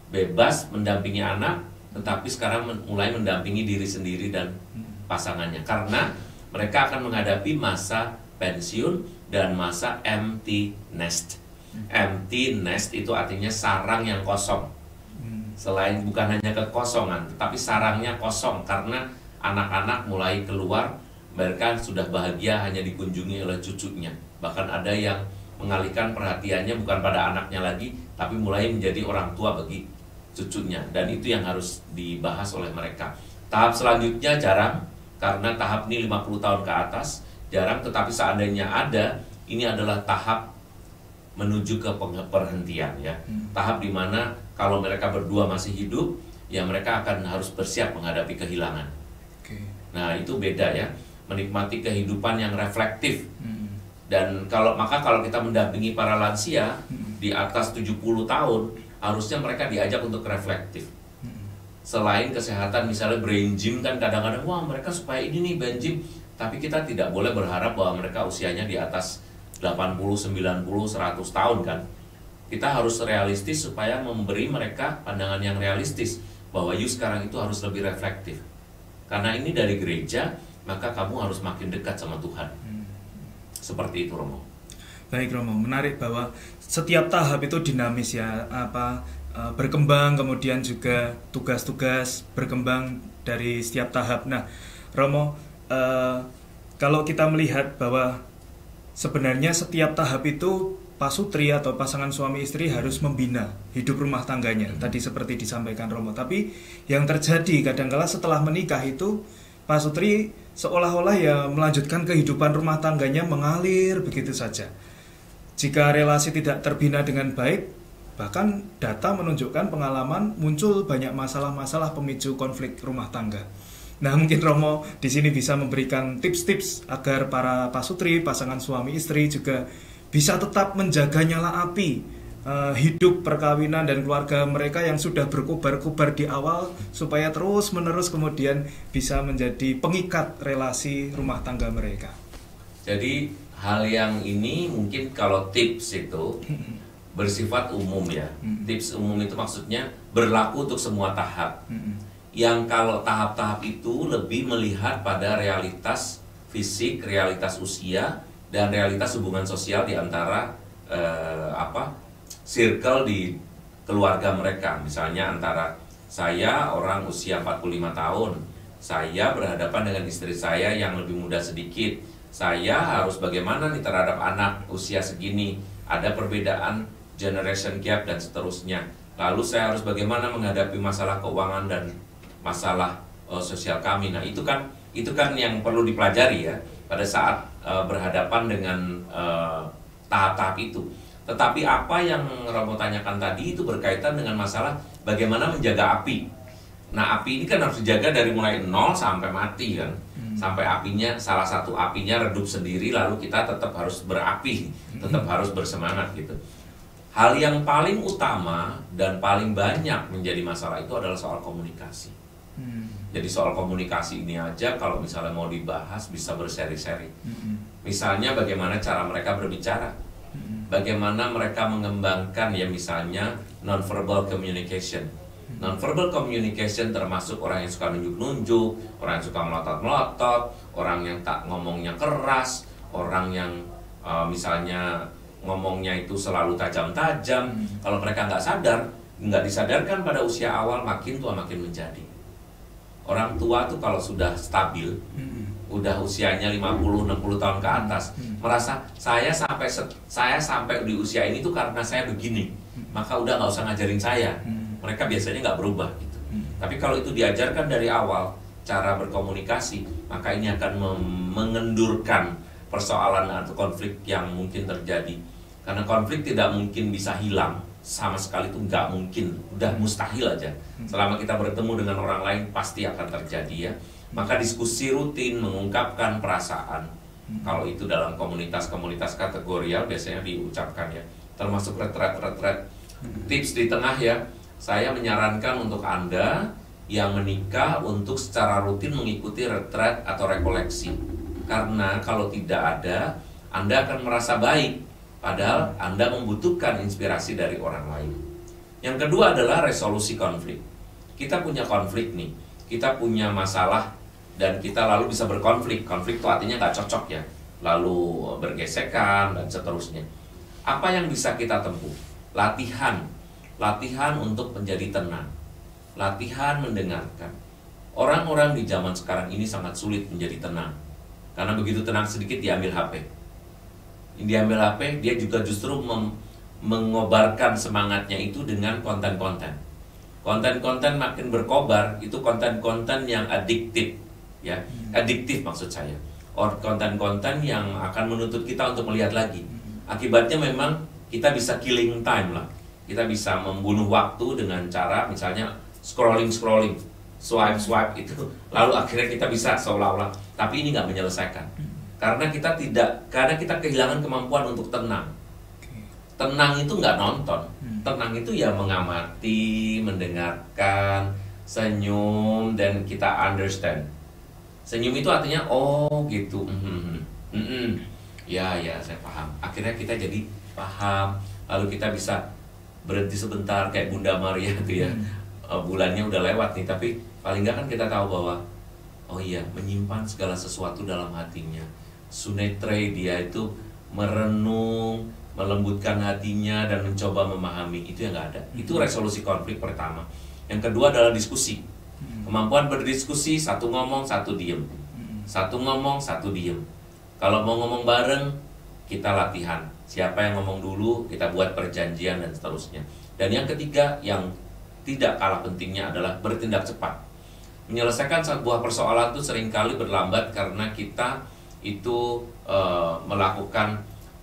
bebas mendampingi anak, tetapi sekarang mulai mendampingi diri sendiri dan pasangannya. Karena mereka akan menghadapi masa pensiun dan masa empty nest. Empty nest itu artinya sarang yang kosong. Selain bukan hanya kekosongan, tetapi sarangnya kosong karena anak-anak mulai keluar, mereka sudah bahagia hanya dikunjungi oleh cucunya. Bahkan ada yang mengalihkan perhatiannya bukan pada anaknya lagi, tapi mulai menjadi orang tua bagi cucunya. Dan itu yang harus dibahas oleh mereka. Tahap selanjutnya jarang, karena tahap ini 50 tahun ke atas, jarang, tetapi seandainya ada, ini adalah tahap menuju ke perhentian ya. Tahap dimana kalau mereka berdua masih hidup, ya mereka akan harus bersiap menghadapi kehilangan. Nah itu beda ya, menikmati kehidupan yang reflektif. Dan kalau kita mendampingi para lansia di atas 70 tahun, harusnya mereka diajak untuk reflektif. Selain kesehatan, misalnya brain gym kan kadang-kadang, wah mereka supaya ini nih brain gym. Tapi kita tidak boleh berharap bahwa mereka usianya di atas 80, 90, 100 tahun kan. Kita harus realistis supaya memberi mereka pandangan yang realistis bahwa you sekarang itu harus lebih reflektif. Karena ini dari gereja, maka kamu harus makin dekat sama Tuhan. Seperti itu Romo. Baik Romo, menarik bahwa setiap tahap itu dinamis ya, berkembang, kemudian juga tugas-tugas berkembang dari setiap tahap. Nah Romo, kalau kita melihat bahwa sebenarnya setiap tahap itu pasutri atau pasangan suami istri harus membina hidup rumah tangganya, tadi seperti disampaikan Romo. Tapi yang terjadi kadangkala setelah menikah itu pasutri seolah-olah ya melanjutkan kehidupan rumah tangganya mengalir begitu saja. Jika relasi tidak terbina dengan baik, bahkan data menunjukkan pengalaman muncul banyak masalah-masalah pemicu konflik rumah tangga. Nah mungkin Romo di sini bisa memberikan tips-tips agar para pasutri, pasangan suami istri juga bisa tetap menjaga nyala api hidup perkawinan dan keluarga mereka yang sudah berkobar-kobar di awal, supaya terus-menerus kemudian bisa menjadi pengikat relasi rumah tangga mereka. Jadi hal yang ini mungkin kalau tips itu bersifat umum ya. Tips umum itu maksudnya berlaku untuk semua tahap. Yang kalau tahap-tahap itu lebih melihat pada realitas fisik, realitas usia, dan realitas hubungan sosial di antara circle di keluarga mereka. Misalnya antara saya orang usia 45 tahun, saya berhadapan dengan istri saya yang lebih muda sedikit. Saya harus bagaimana nih terhadap anak usia segini, ada perbedaan generation gap dan seterusnya. Lalu saya harus bagaimana menghadapi masalah keuangan dan masalah sosial kami. Nah, itu kan yang perlu dipelajari ya pada saat berhadapan dengan tahap-tahap itu. Tetapi apa yang Romo tanyakan tadi itu berkaitan dengan masalah bagaimana menjaga api. Nah, api ini kan harus dijaga dari mulai nol sampai mati kan. Sampai apinya, salah satu apinya redup sendiri, lalu kita tetap harus berapi, tetap harus bersemangat gitu. Hal yang paling utama dan paling banyak menjadi masalah itu adalah soal komunikasi. Jadi soal komunikasi ini aja kalau misalnya mau dibahas bisa berseri-seri. Misalnya bagaimana cara mereka berbicara, bagaimana mereka mengembangkan ya misalnya non-verbal communication. Non-verbal communication termasuk orang yang suka nunjuk-nunjuk, orang yang suka melotot-melotot, orang yang tak ngomongnya keras, orang yang misalnya ngomongnya itu selalu tajam-tajam. Kalau mereka nggak disadarkan pada usia awal, makin tua makin menjadi. Orang tua tuh kalau sudah stabil, udah usianya 50-60 tahun ke atas, merasa saya sampai di usia ini tuh karena saya begini, maka udah nggak usah ngajarin saya. Mereka biasanya nggak berubah gitu. Tapi kalau itu diajarkan dari awal cara berkomunikasi, maka ini akan mengendurkan persoalan atau konflik yang mungkin terjadi. Karena konflik tidak mungkin bisa hilang, sama sekali itu nggak mungkin, udah mustahil aja. Selama kita bertemu dengan orang lain pasti akan terjadi ya. Maka diskusi rutin mengungkapkan perasaan. Kalau itu dalam komunitas-komunitas kategorial biasanya diucapkan ya, termasuk retret. Tips di tengah ya, saya menyarankan untuk Anda yang menikah untuk secara rutin mengikuti retret atau rekoleksi. Karena kalau tidak ada, Anda akan merasa baik, padahal Anda membutuhkan inspirasi dari orang lain. Yang kedua adalah resolusi konflik. Kita punya konflik nih, kita punya masalah, dan kita lalu bisa berkonflik. Konflik itu artinya nggak cocok ya, lalu bergesekan dan seterusnya. Apa yang bisa kita tempuh? Latihan untuk menjadi tenang, latihan mendengarkan. Orang-orang di zaman sekarang ini sangat sulit menjadi tenang, karena begitu tenang sedikit diambil HP. Diambil HP, dia juga justru mengobarkan semangatnya itu dengan konten-konten. Konten-konten makin berkobar, itu konten-konten yang adiktif, ya, adiktif maksud saya. Konten-konten yang akan menuntut kita untuk melihat lagi. Akibatnya memang kita bisa killing time lah. Kita bisa membunuh waktu dengan cara misalnya scrolling, swipe itu. Lalu akhirnya kita bisa seolah-olah, tapi ini nggak menyelesaikan. Karena kita kehilangan kemampuan untuk tenang. Tenang itu nggak nonton. Tenang itu ya mengamati, mendengarkan, senyum, dan kita understand. Senyum itu artinya oh gitu. Ya saya paham. Akhirnya kita jadi paham. Lalu kita bisa berhenti sebentar kayak Bunda Maria tuh ya. Bulannya udah lewat nih, tapi paling nggak kan kita tahu bahwa oh iya, menyimpan segala sesuatu dalam hatinya. Sunetre, dia itu merenung, melembutkan hatinya dan mencoba memahami. Itu yang nggak ada. Itu resolusi konflik pertama. Yang kedua adalah diskusi. Kemampuan berdiskusi, satu ngomong, satu diem. Satu ngomong, satu diem. Kalau mau ngomong bareng, kita latihan. Siapa yang ngomong dulu, kita buat perjanjian dan seterusnya. Dan yang ketiga, yang tidak kalah pentingnya adalah bertindak cepat. Menyelesaikan sebuah persoalan itu seringkali berlambat karena kita itu melakukan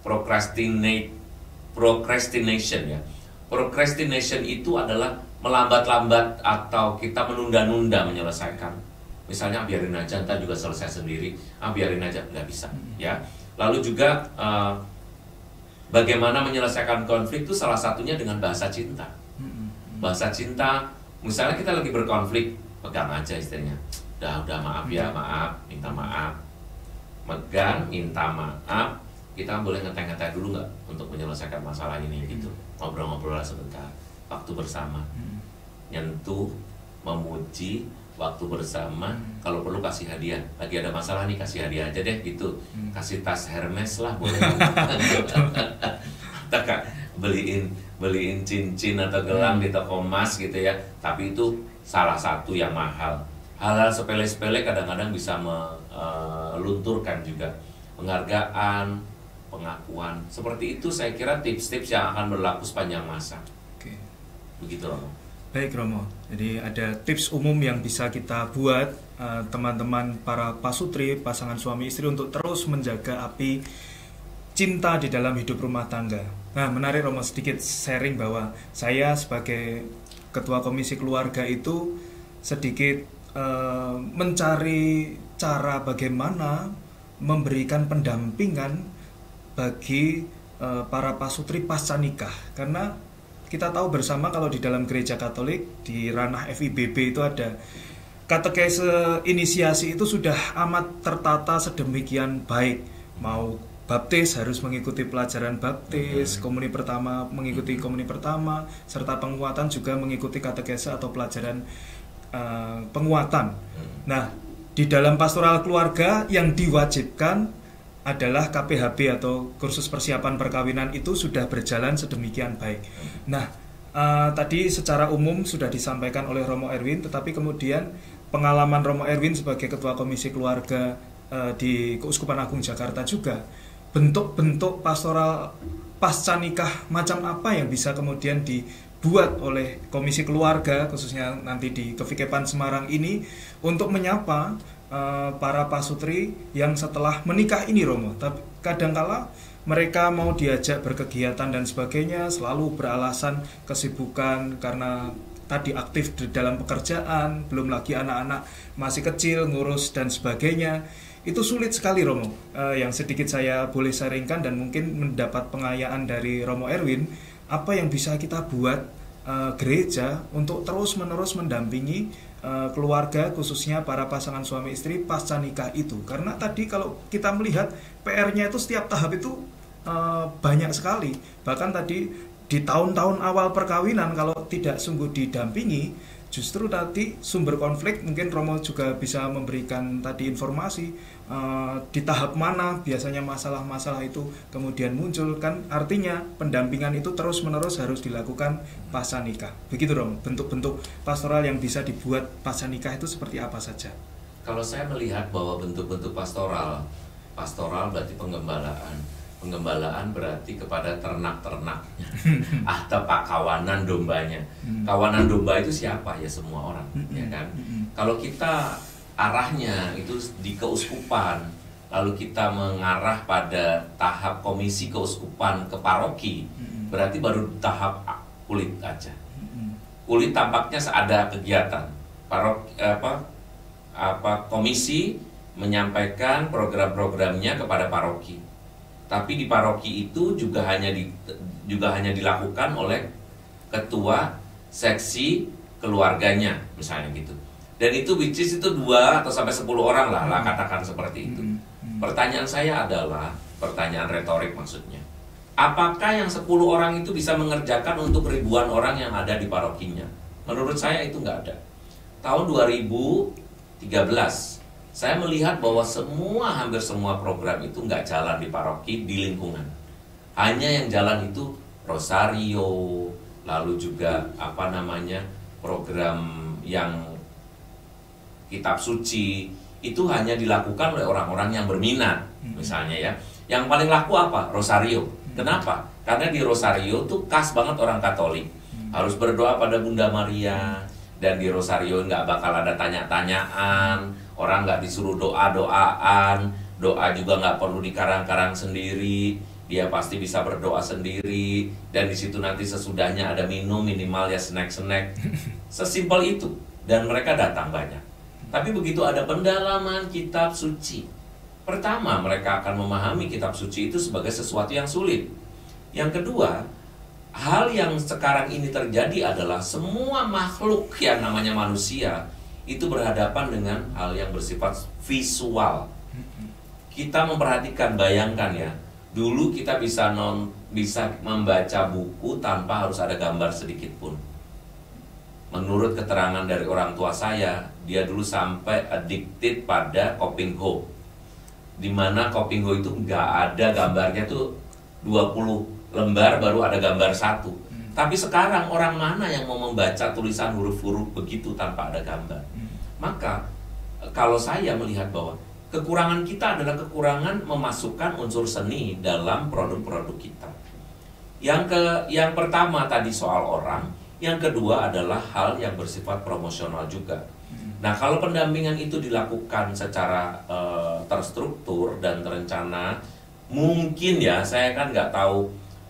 procrastination ya. Procrastination itu adalah melambat-lambat atau kita menunda-nunda menyelesaikan. Misalnya biarin aja, ntar juga selesai sendiri. Biarin aja, nggak bisa ya. Lalu juga bagaimana menyelesaikan konflik itu salah satunya dengan bahasa cinta. Bahasa cinta, misalnya kita lagi berkonflik, pegang aja istrinya. Udah maaf ya, maaf, minta maaf. Megang, minta maaf, kita boleh ngeteh-ngeteh dulu nggak untuk menyelesaikan masalah ini gitu, ngobrol-ngobrol sebentar, waktu bersama, nyentuh, memuji, waktu bersama, kalau perlu kasih hadiah, lagi ada masalah nih kasih hadiah aja deh gitu, kasih tas Hermes lah boleh, atau beliin cincin atau gelang di toko emas gitu ya, tapi itu salah satu yang mahal. Hal-hal sepele-sepele kadang-kadang bisa melunturkan juga penghargaan, pengakuan. Seperti itu saya kira tips-tips yang akan berlaku sepanjang masa. Oke. Begitu Romo. Baik Romo, jadi ada tips umum yang bisa kita buat teman-teman para pasutri, pasangan suami istri untuk terus menjaga api cinta di dalam hidup rumah tangga. Nah, menarik Romo, sedikit sharing bahwa saya sebagai ketua komisi keluarga itu sedikit mencari cara bagaimana memberikan pendampingan bagi para pasutri pasca nikah, karena kita tahu bersama kalau di dalam gereja Katolik di ranah FIBB itu ada katekese inisiasi itu sudah amat tertata sedemikian baik. Mau baptis harus mengikuti pelajaran baptis, komuni pertama mengikuti komuni pertama, serta penguatan juga mengikuti katekese atau pelajaran penguatan. Nah, di dalam pastoral keluarga yang diwajibkan adalah KPHB atau kursus persiapan perkawinan itu sudah berjalan sedemikian baik. Nah, tadi secara umum sudah disampaikan oleh Romo Erwin, tetapi kemudian pengalaman Romo Erwin sebagai ketua komisi keluarga di Keuskupan Agung Jakarta juga, bentuk-bentuk pastoral pasca nikah macam apa yang bisa kemudian dibuat oleh komisi keluarga, khususnya nanti di Kevikepan Semarang ini, untuk menyapa para pasutri yang setelah menikah ini Romo. Tapi kadangkala mereka mau diajak berkegiatan dan sebagainya selalu beralasan kesibukan karena tadi aktif di dalam pekerjaan, belum lagi anak-anak masih kecil ngurus dan sebagainya. Itu sulit sekali Romo. Yang sedikit saya boleh sharingkan dan mungkin mendapat pengayaan dari Romo Erwin, apa yang bisa kita buat gereja untuk terus-menerus mendampingi keluarga, khususnya para pasangan suami istri pasca nikah itu. Karena tadi kalau kita melihat PR-nya itu setiap tahap itu banyak sekali. Bahkan tadi di tahun-tahun awal perkawinan kalau tidak sungguh didampingi, justru tadi sumber konflik. Mungkin Romo juga bisa memberikan tadi informasi di tahap mana biasanya masalah-masalah itu kemudian muncul. Kan artinya pendampingan itu terus-menerus harus dilakukan pasca nikah. Begitu Romo, bentuk-bentuk pastoral yang bisa dibuat pasca nikah itu seperti apa saja? Kalau saya melihat bahwa bentuk-bentuk pastoral berarti penggembalaan berarti kepada ternak-ternaknya atau kawanan dombanya. Kawanan domba itu siapa? Ya semua orang, ya kan? Kalau kita arahnya itu di keuskupan, lalu kita mengarah pada tahap komisi keuskupan ke paroki, berarti baru tahap kulit aja. Kulit tampaknya ada kegiatan. Komisi menyampaikan program-programnya kepada paroki. Tapi di paroki itu juga hanya dilakukan oleh ketua seksi keluarganya, misalnya gitu. Dan itu which is itu 2 atau sampai 10 orang lah katakan seperti itu. Pertanyaan saya adalah pertanyaan retorik maksudnya. Apakah yang 10 orang itu bisa mengerjakan untuk ribuan orang yang ada di parokinya? Menurut saya itu nggak ada. Tahun 2013 saya melihat bahwa hampir semua program itu nggak jalan di paroki, di lingkungan. Hanya yang jalan itu rosario, lalu juga program yang kitab suci, itu hanya dilakukan oleh orang-orang yang berminat, misalnya ya. Yang paling laku apa? Rosario. Kenapa? Karena di rosario tuh khas banget orang Katolik. Harus berdoa pada Bunda Maria, dan di rosario nggak bakal ada tanya-tanyaan, orang nggak disuruh doa-doaan, doa juga nggak perlu dikarang-karang sendiri, dia pasti bisa berdoa sendiri, dan di situ nanti sesudahnya ada minum, minimal ya snack-snack. Sesimpel itu, dan mereka datang banyak. Tapi begitu ada pendalaman kitab suci, pertama mereka akan memahami kitab suci itu sebagai sesuatu yang sulit. Yang kedua, hal yang sekarang ini terjadi adalah semua makhluk yang namanya manusia itu berhadapan dengan hal yang bersifat visual. Kita memperhatikan, bayangkan ya, Dulu kita bisa membaca buku tanpa harus ada gambar sedikit pun. Menurut keterangan dari orang tua saya, dia dulu sampai addicted pada Kopingho, dimana Kopingho itu nggak ada gambarnya tuh 20 lembar baru ada gambar satu. Tapi sekarang orang mana yang mau membaca tulisan huruf-huruf begitu tanpa ada gambar? Maka kalau saya melihat bahwa kekurangan kita adalah kekurangan memasukkan unsur seni dalam produk-produk kita. Yang pertama tadi soal orang, yang kedua adalah hal yang bersifat promosional juga. Nah, kalau pendampingan itu dilakukan secara terstruktur dan terencana, mungkin ya, saya kan nggak tahu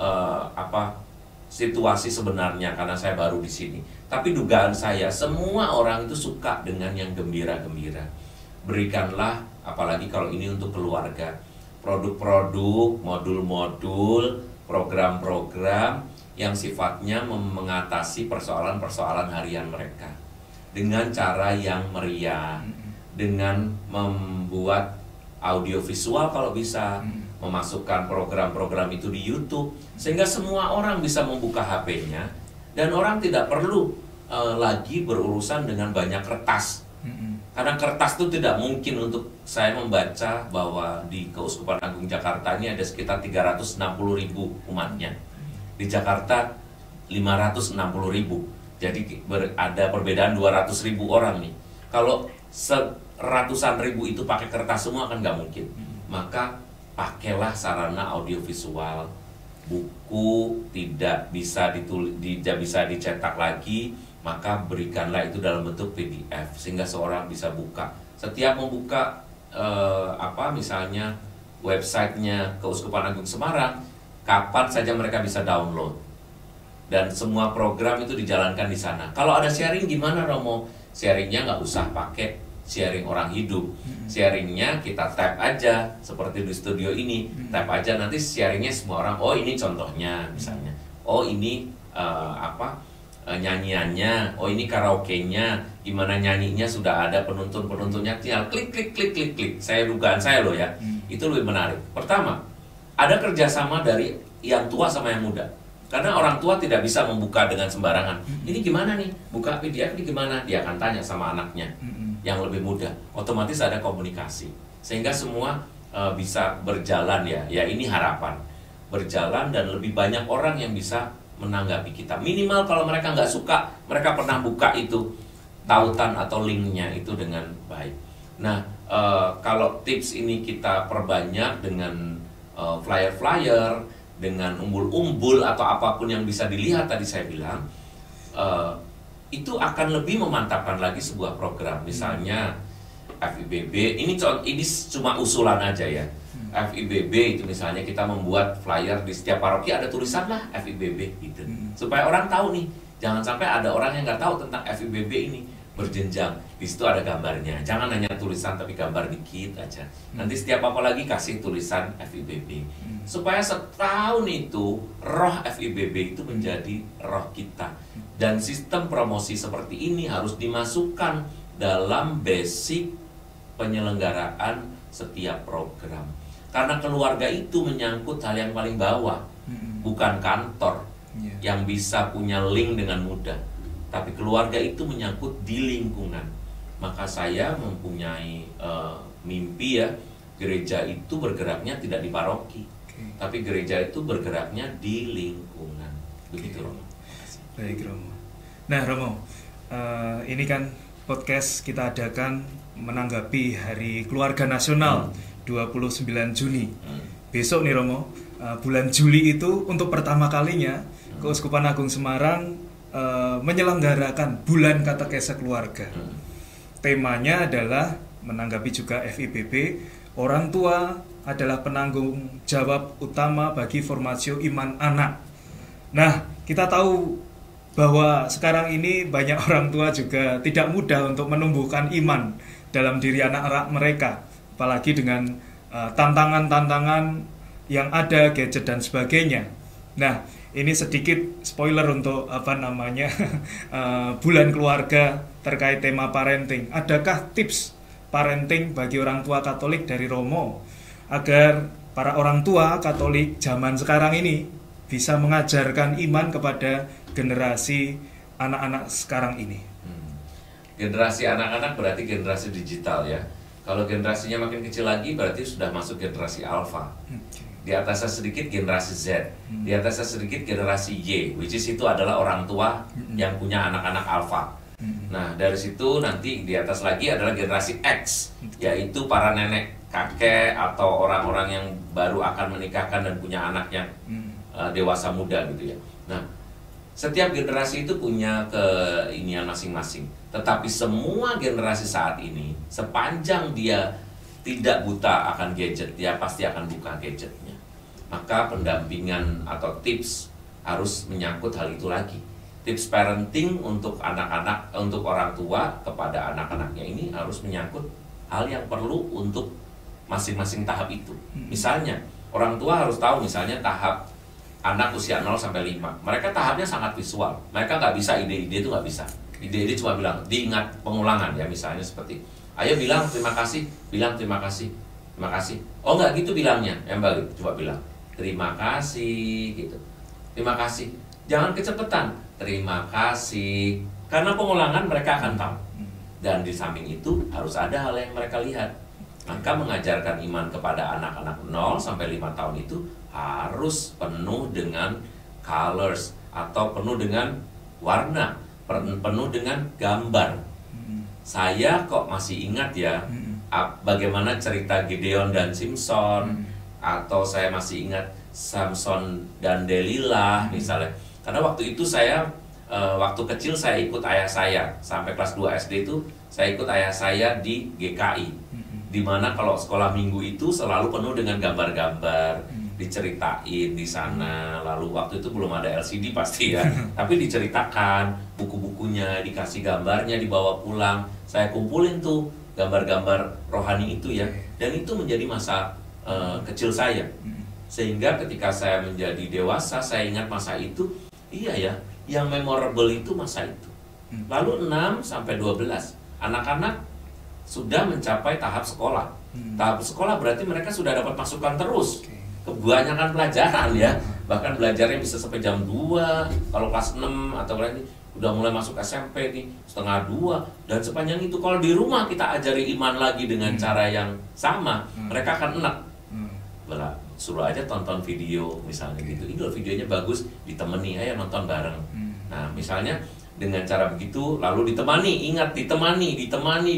situasi sebenarnya karena saya baru di sini. Tapi dugaan saya, semua orang itu suka dengan yang gembira-gembira. Berikanlah, apalagi kalau ini untuk keluarga, produk-produk, modul-modul, program-program yang sifatnya mengatasi persoalan-persoalan harian mereka dengan cara yang meriah, dengan membuat audiovisual kalau bisa, memasukkan program-program itu di YouTube, sehingga semua orang bisa membuka HP-nya dan orang tidak perlu lagi berurusan dengan banyak kertas. Karena kertas itu tidak mungkin untuk saya membaca bahwa di Keuskupan Agung Jakarta ini ada sekitar 360.000 umatnya. Di Jakarta 560.000. Jadi ada perbedaan 200.000 orang nih. Kalau ratusan ribu itu pakai kertas semua kan nggak mungkin. Maka pakailah sarana audiovisual. Buku tidak bisa dicetak lagi, maka berikanlah itu dalam bentuk PDF sehingga seorang bisa buka. Setiap membuka misalnya websitenya Keuskupan Agung Semarang, kapan saja mereka bisa download. Dan semua program itu dijalankan di sana. Kalau ada sharing gimana, Romo? Sharingnya nggak usah pakai sharing orang hidup. Sharingnya kita tap aja seperti di studio ini, tap aja nanti sharingnya semua orang. Oh, ini contohnya misalnya. Oh, ini nyanyiannya. Oh, ini karaoke-nya. Gimana nyanyinya sudah ada penuntun-penuntunnya. Tinggal klik. Dugaan saya loh ya. Itu lebih menarik. Pertama, ada kerjasama dari yang tua sama yang muda. Karena orang tua tidak bisa membuka dengan sembarangan. Ini gimana nih? Buka PDF ini gimana? Dia akan tanya sama anaknya yang lebih muda. Otomatis ada komunikasi. Sehingga semua bisa berjalan ya. Ya, ini harapan. Berjalan dan lebih banyak orang yang bisa menanggapi kita. Minimal kalau mereka nggak suka, mereka pernah buka itu tautan atau linknya itu dengan baik. Nah, kalau tips ini kita perbanyak dengan flyer-flyer, dengan umbul-umbul atau apapun yang bisa dilihat tadi saya bilang, itu akan lebih memantapkan lagi sebuah program. Misalnya FIBB, ini cuma usulan aja ya. FIBB itu misalnya kita membuat flyer di setiap paroki ada tulisan lah FIBB gitu. Supaya orang tahu nih, jangan sampai ada orang yang nggak tahu tentang FIBB ini. Berjenjang, di situ ada gambarnya. Jangan hanya tulisan tapi gambar dikit aja. Nanti setiap apa lagi kasih tulisan FIBB. Supaya setahun itu roh FIBB itu menjadi roh kita. Dan sistem promosi seperti ini harus dimasukkan dalam basic penyelenggaraan setiap program. Karena keluarga itu menyangkut hal yang paling bawah, bukan kantor yang bisa punya link dengan mudah. Tapi keluarga itu menyangkut di lingkungan. Maka saya mempunyai mimpi ya, gereja itu bergeraknya tidak di paroki, tapi gereja itu bergeraknya di lingkungan. Begitu, Romo. Baik, Romo. Nah, Romo, ini kan podcast kita adakan menanggapi Hari Keluarga Nasional 29 Juni. Besok nih, Romo, bulan Juli itu untuk pertama kalinya Keuskupan Agung Semarang menyelenggarakan bulan katekese keluarga. Temanya adalah menanggapi juga FIBB, orang tua adalah penanggung jawab utama bagi formasio iman anak. Nah, kita tahu bahwa sekarang ini banyak orang tua juga tidak mudah untuk menumbuhkan iman dalam diri anak-anak mereka, apalagi dengan tantangan-tantangan yang ada, gadget dan sebagainya. Nah, ini sedikit spoiler untuk bulan keluarga terkait tema parenting. Adakah tips parenting bagi orang tua Katolik dari Romo agar para orang tua Katolik zaman sekarang ini bisa mengajarkan iman kepada generasi anak-anak sekarang ini? Generasi anak-anak berarti generasi digital ya. Kalau generasinya makin kecil lagi berarti sudah masuk generasi alpha. Di atasnya sedikit generasi Z, di atasnya sedikit generasi Y, which is itu adalah orang tua yang punya anak-anak alpha. Nah, dari situ nanti di atas lagi adalah generasi X, yaitu para nenek, kakek, atau orang-orang yang baru akan menikahkan dan punya anak yang dewasa muda gitu ya. Nah, setiap generasi itu punya keinian masing-masing. Tetapi semua generasi saat ini, sepanjang dia tidak buta akan gadget, dia pasti akan buka gadgetnya. Maka pendampingan atau tips harus menyangkut hal itu lagi. Tips parenting untuk anak-anak, untuk orang tua kepada anak-anaknya ini harus menyangkut hal yang perlu untuk masing-masing tahap itu. Misalnya, orang tua harus tahu misalnya tahap anak usia 0 sampai 5. Mereka tahapnya sangat visual. Mereka nggak bisa ide-ide itu nggak bisa. Ide-ide cuma bilang, diingat pengulangan ya, misalnya seperti ayo bilang terima kasih, bilang terima kasih, terima kasih. Oh nggak gitu bilangnya, yang balik, coba bilang terima kasih gitu. Terima kasih. Jangan kecepatan. Terima kasih. Karena pengulangan mereka akan tahu. Dan di samping itu harus ada hal yang mereka lihat. Maka mengajarkan iman kepada anak-anak 0 sampai 5 tahun itu harus penuh dengan colors atau penuh dengan warna, penuh dengan gambar. Saya kok masih ingat ya bagaimana cerita Gideon dan Simpson, atau saya masih ingat Samson dan Delilah misalnya. Karena waktu itu saya waktu kecil saya ikut ayah saya sampai kelas 2 SD itu saya ikut ayah saya di GKI, dimana kalau sekolah minggu itu selalu penuh dengan gambar-gambar, diceritain di sana. Lalu waktu itu belum ada LCD pasti ya, tapi diceritakan buku-bukunya, dikasih gambarnya, dibawa pulang. Saya kumpulin tuh gambar-gambar rohani itu ya, dan itu menjadi masa kecil saya. Sehingga ketika saya menjadi dewasa, saya ingat masa itu, iya ya, yang memorable itu masa itu. Lalu 6 sampai 12, anak-anak sudah mencapai tahap sekolah. Tahap sekolah berarti mereka sudah dapat masukan terus. Kebanyakan pelajaran ya, bahkan belajarnya bisa sampai jam 2. Kalau kelas 6 atau lain udah mulai masuk SMP nih, setengah 2. Dan sepanjang itu kalau di rumah kita ajari iman lagi dengan cara yang sama, mereka akan enak. Suruh aja tonton video misalnya gitu. Ini loh videonya bagus, ditemani, ayo nonton bareng. Nah misalnya dengan cara begitu, lalu ditemani, ingat ditemani.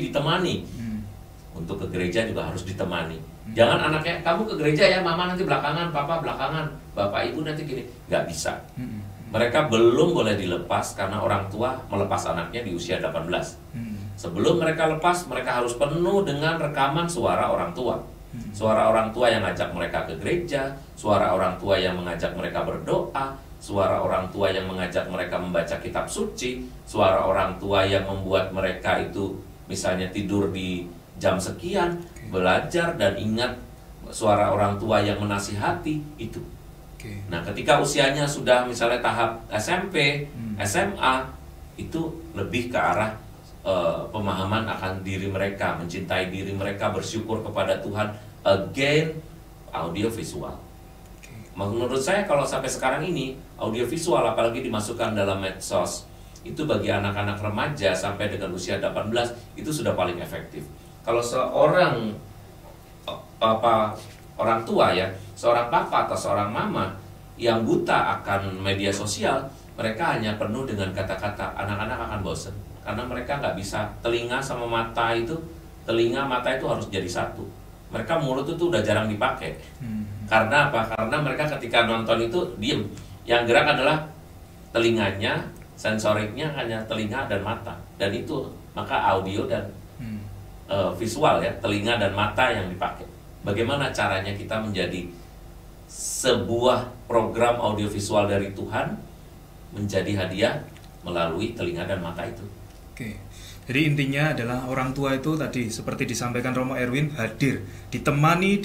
Untuk ke gereja juga harus ditemani. Jangan anaknya, kamu ke gereja ya, mama nanti belakangan, papa belakangan, bapak ibu nanti gini. Nggak bisa. Mereka belum boleh dilepas karena orang tua melepas anaknya di usia 18. Sebelum mereka lepas, mereka harus penuh dengan rekaman suara orang tua. Suara orang tua yang ngajak mereka ke gereja, suara orang tua yang mengajak mereka berdoa, suara orang tua yang mengajak mereka membaca kitab suci, suara orang tua yang membuat mereka itu misalnya tidur di jam sekian, belajar dan ingat, suara orang tua yang menasihati itu. Nah ketika usianya sudah misalnya tahap SMP, SMA, itu lebih ke arah pemahaman akan diri mereka, mencintai diri mereka, bersyukur kepada Tuhan. Again, audio visual. Menurut saya kalau sampai sekarang ini audio visual apalagi dimasukkan dalam medsos, itu bagi anak-anak remaja sampai dengan usia 18 itu sudah paling efektif. Kalau seorang orang tua ya, seorang papa atau seorang mama yang buta akan media sosial, mereka hanya penuh dengan kata-kata, anak-anak akan bosan. Karena mereka nggak bisa, telinga sama mata itu, telinga mata itu harus jadi satu. Mereka mulut itu udah jarang dipakai. Karena apa? Karena mereka ketika nonton itu diem. Yang gerak adalah telinganya, sensoriknya hanya telinga dan mata. Dan itu maka audio dan visual ya, telinga dan mata yang dipakai. Bagaimana caranya kita menjadi sebuah program audiovisual dari Tuhan menjadi hadiah melalui telinga dan mata itu. Oke. Jadi intinya adalah orang tua itu tadi seperti disampaikan Romo Erwin, hadir, ditemani,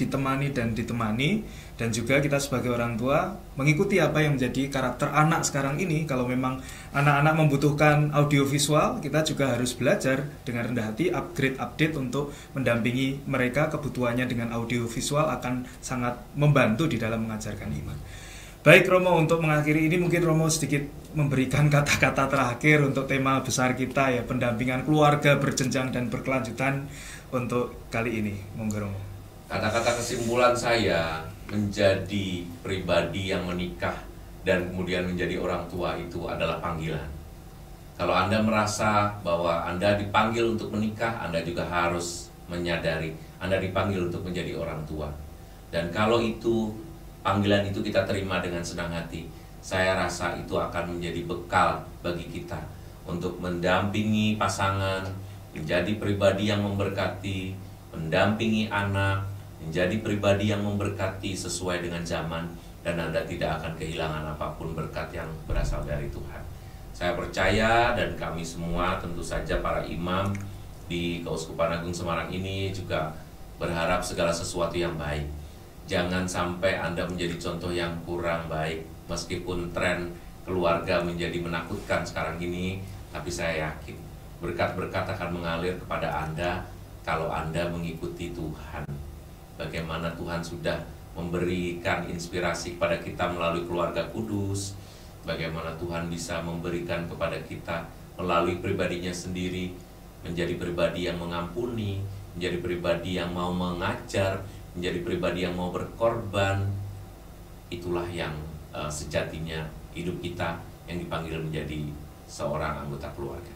dan juga kita sebagai orang tua mengikuti apa yang menjadi karakter anak sekarang ini. Kalau memang anak-anak membutuhkan audiovisual, kita juga harus belajar dengan rendah hati, update untuk mendampingi mereka. Kebutuhannya dengan audiovisual akan sangat membantu di dalam mengajarkan iman. Baik Romo, untuk mengakhiri ini mungkin Romo sedikit memberikan kata-kata terakhir untuk tema besar kita ya, pendampingan keluarga berjenjang dan berkelanjutan untuk kali ini. Monggo Romo. Kata-kata kesimpulan saya, menjadi pribadi yang menikah dan kemudian menjadi orang tua itu adalah panggilan. Kalau Anda merasa bahwa Anda dipanggil untuk menikah, Anda juga harus menyadari Anda dipanggil untuk menjadi orang tua. Dan kalau itu panggilan itu kita terima dengan senang hati, saya rasa itu akan menjadi bekal bagi kita untuk mendampingi pasangan, menjadi pribadi yang memberkati, mendampingi anak, menjadi pribadi yang memberkati sesuai dengan zaman, dan Anda tidak akan kehilangan apapun berkat yang berasal dari Tuhan. Saya percaya, dan kami semua tentu saja para imam di Keuskupan Agung Semarang ini juga berharap segala sesuatu yang baik. Jangan sampai Anda menjadi contoh yang kurang baik. Meskipun tren keluarga menjadi menakutkan sekarang ini, tapi saya yakin berkat-berkat akan mengalir kepada Anda kalau Anda mengikuti Tuhan. Bagaimana Tuhan sudah memberikan inspirasi kepada kita melalui keluarga kudus, bagaimana Tuhan bisa memberikan kepada kita melalui pribadinya sendiri, menjadi pribadi yang mengampuni, menjadi pribadi yang mau mengajar, menjadi pribadi yang mau berkorban. Itulah yang sejatinya hidup kita yang dipanggil menjadi seorang anggota keluarga.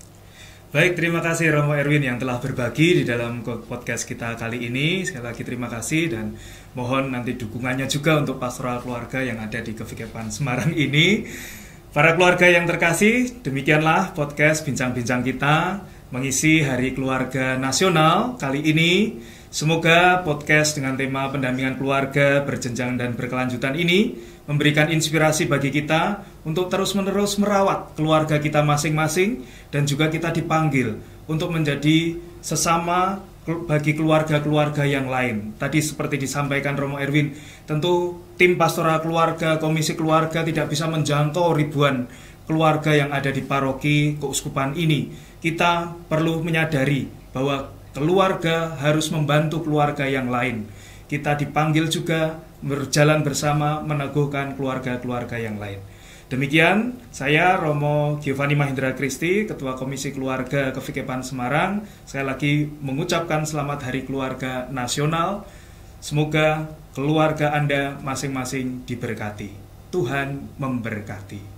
Baik, terima kasih Romo Erwin yang telah berbagi di dalam podcast kita kali ini. Sekali lagi terima kasih, dan mohon nanti dukungannya juga untuk pastoral keluarga yang ada di Kevikepan Semarang ini. Para keluarga yang terkasih, demikianlah podcast bincang-bincang kita mengisi Hari Keluarga Nasional kali ini. Semoga podcast dengan tema pendampingan keluarga berjenjang dan berkelanjutan ini memberikan inspirasi bagi kita untuk terus-menerus merawat keluarga kita masing-masing, dan juga kita dipanggil untuk menjadi sesama bagi keluarga-keluarga yang lain. Tadi seperti disampaikan Romo Erwin, tentu tim pastoral keluarga, komisi keluarga tidak bisa menjangkau ribuan keluarga yang ada di paroki keuskupan ini. Kita perlu menyadari bahwa keluarga harus membantu keluarga yang lain. Kita dipanggil juga berjalan bersama meneguhkan keluarga-keluarga yang lain. Demikian, saya Romo Giovanni Mahendra Christy, Ketua Komisi Keluarga Kevikepan Semarang. Sekali lagi mengucapkan selamat Hari Keluarga Nasional. Semoga keluarga Anda masing-masing diberkati. Tuhan memberkati.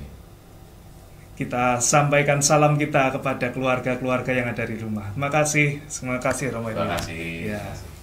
Kita sampaikan salam kita kepada keluarga-keluarga yang ada di rumah. Terima kasih Romo. Terima kasih. Ya.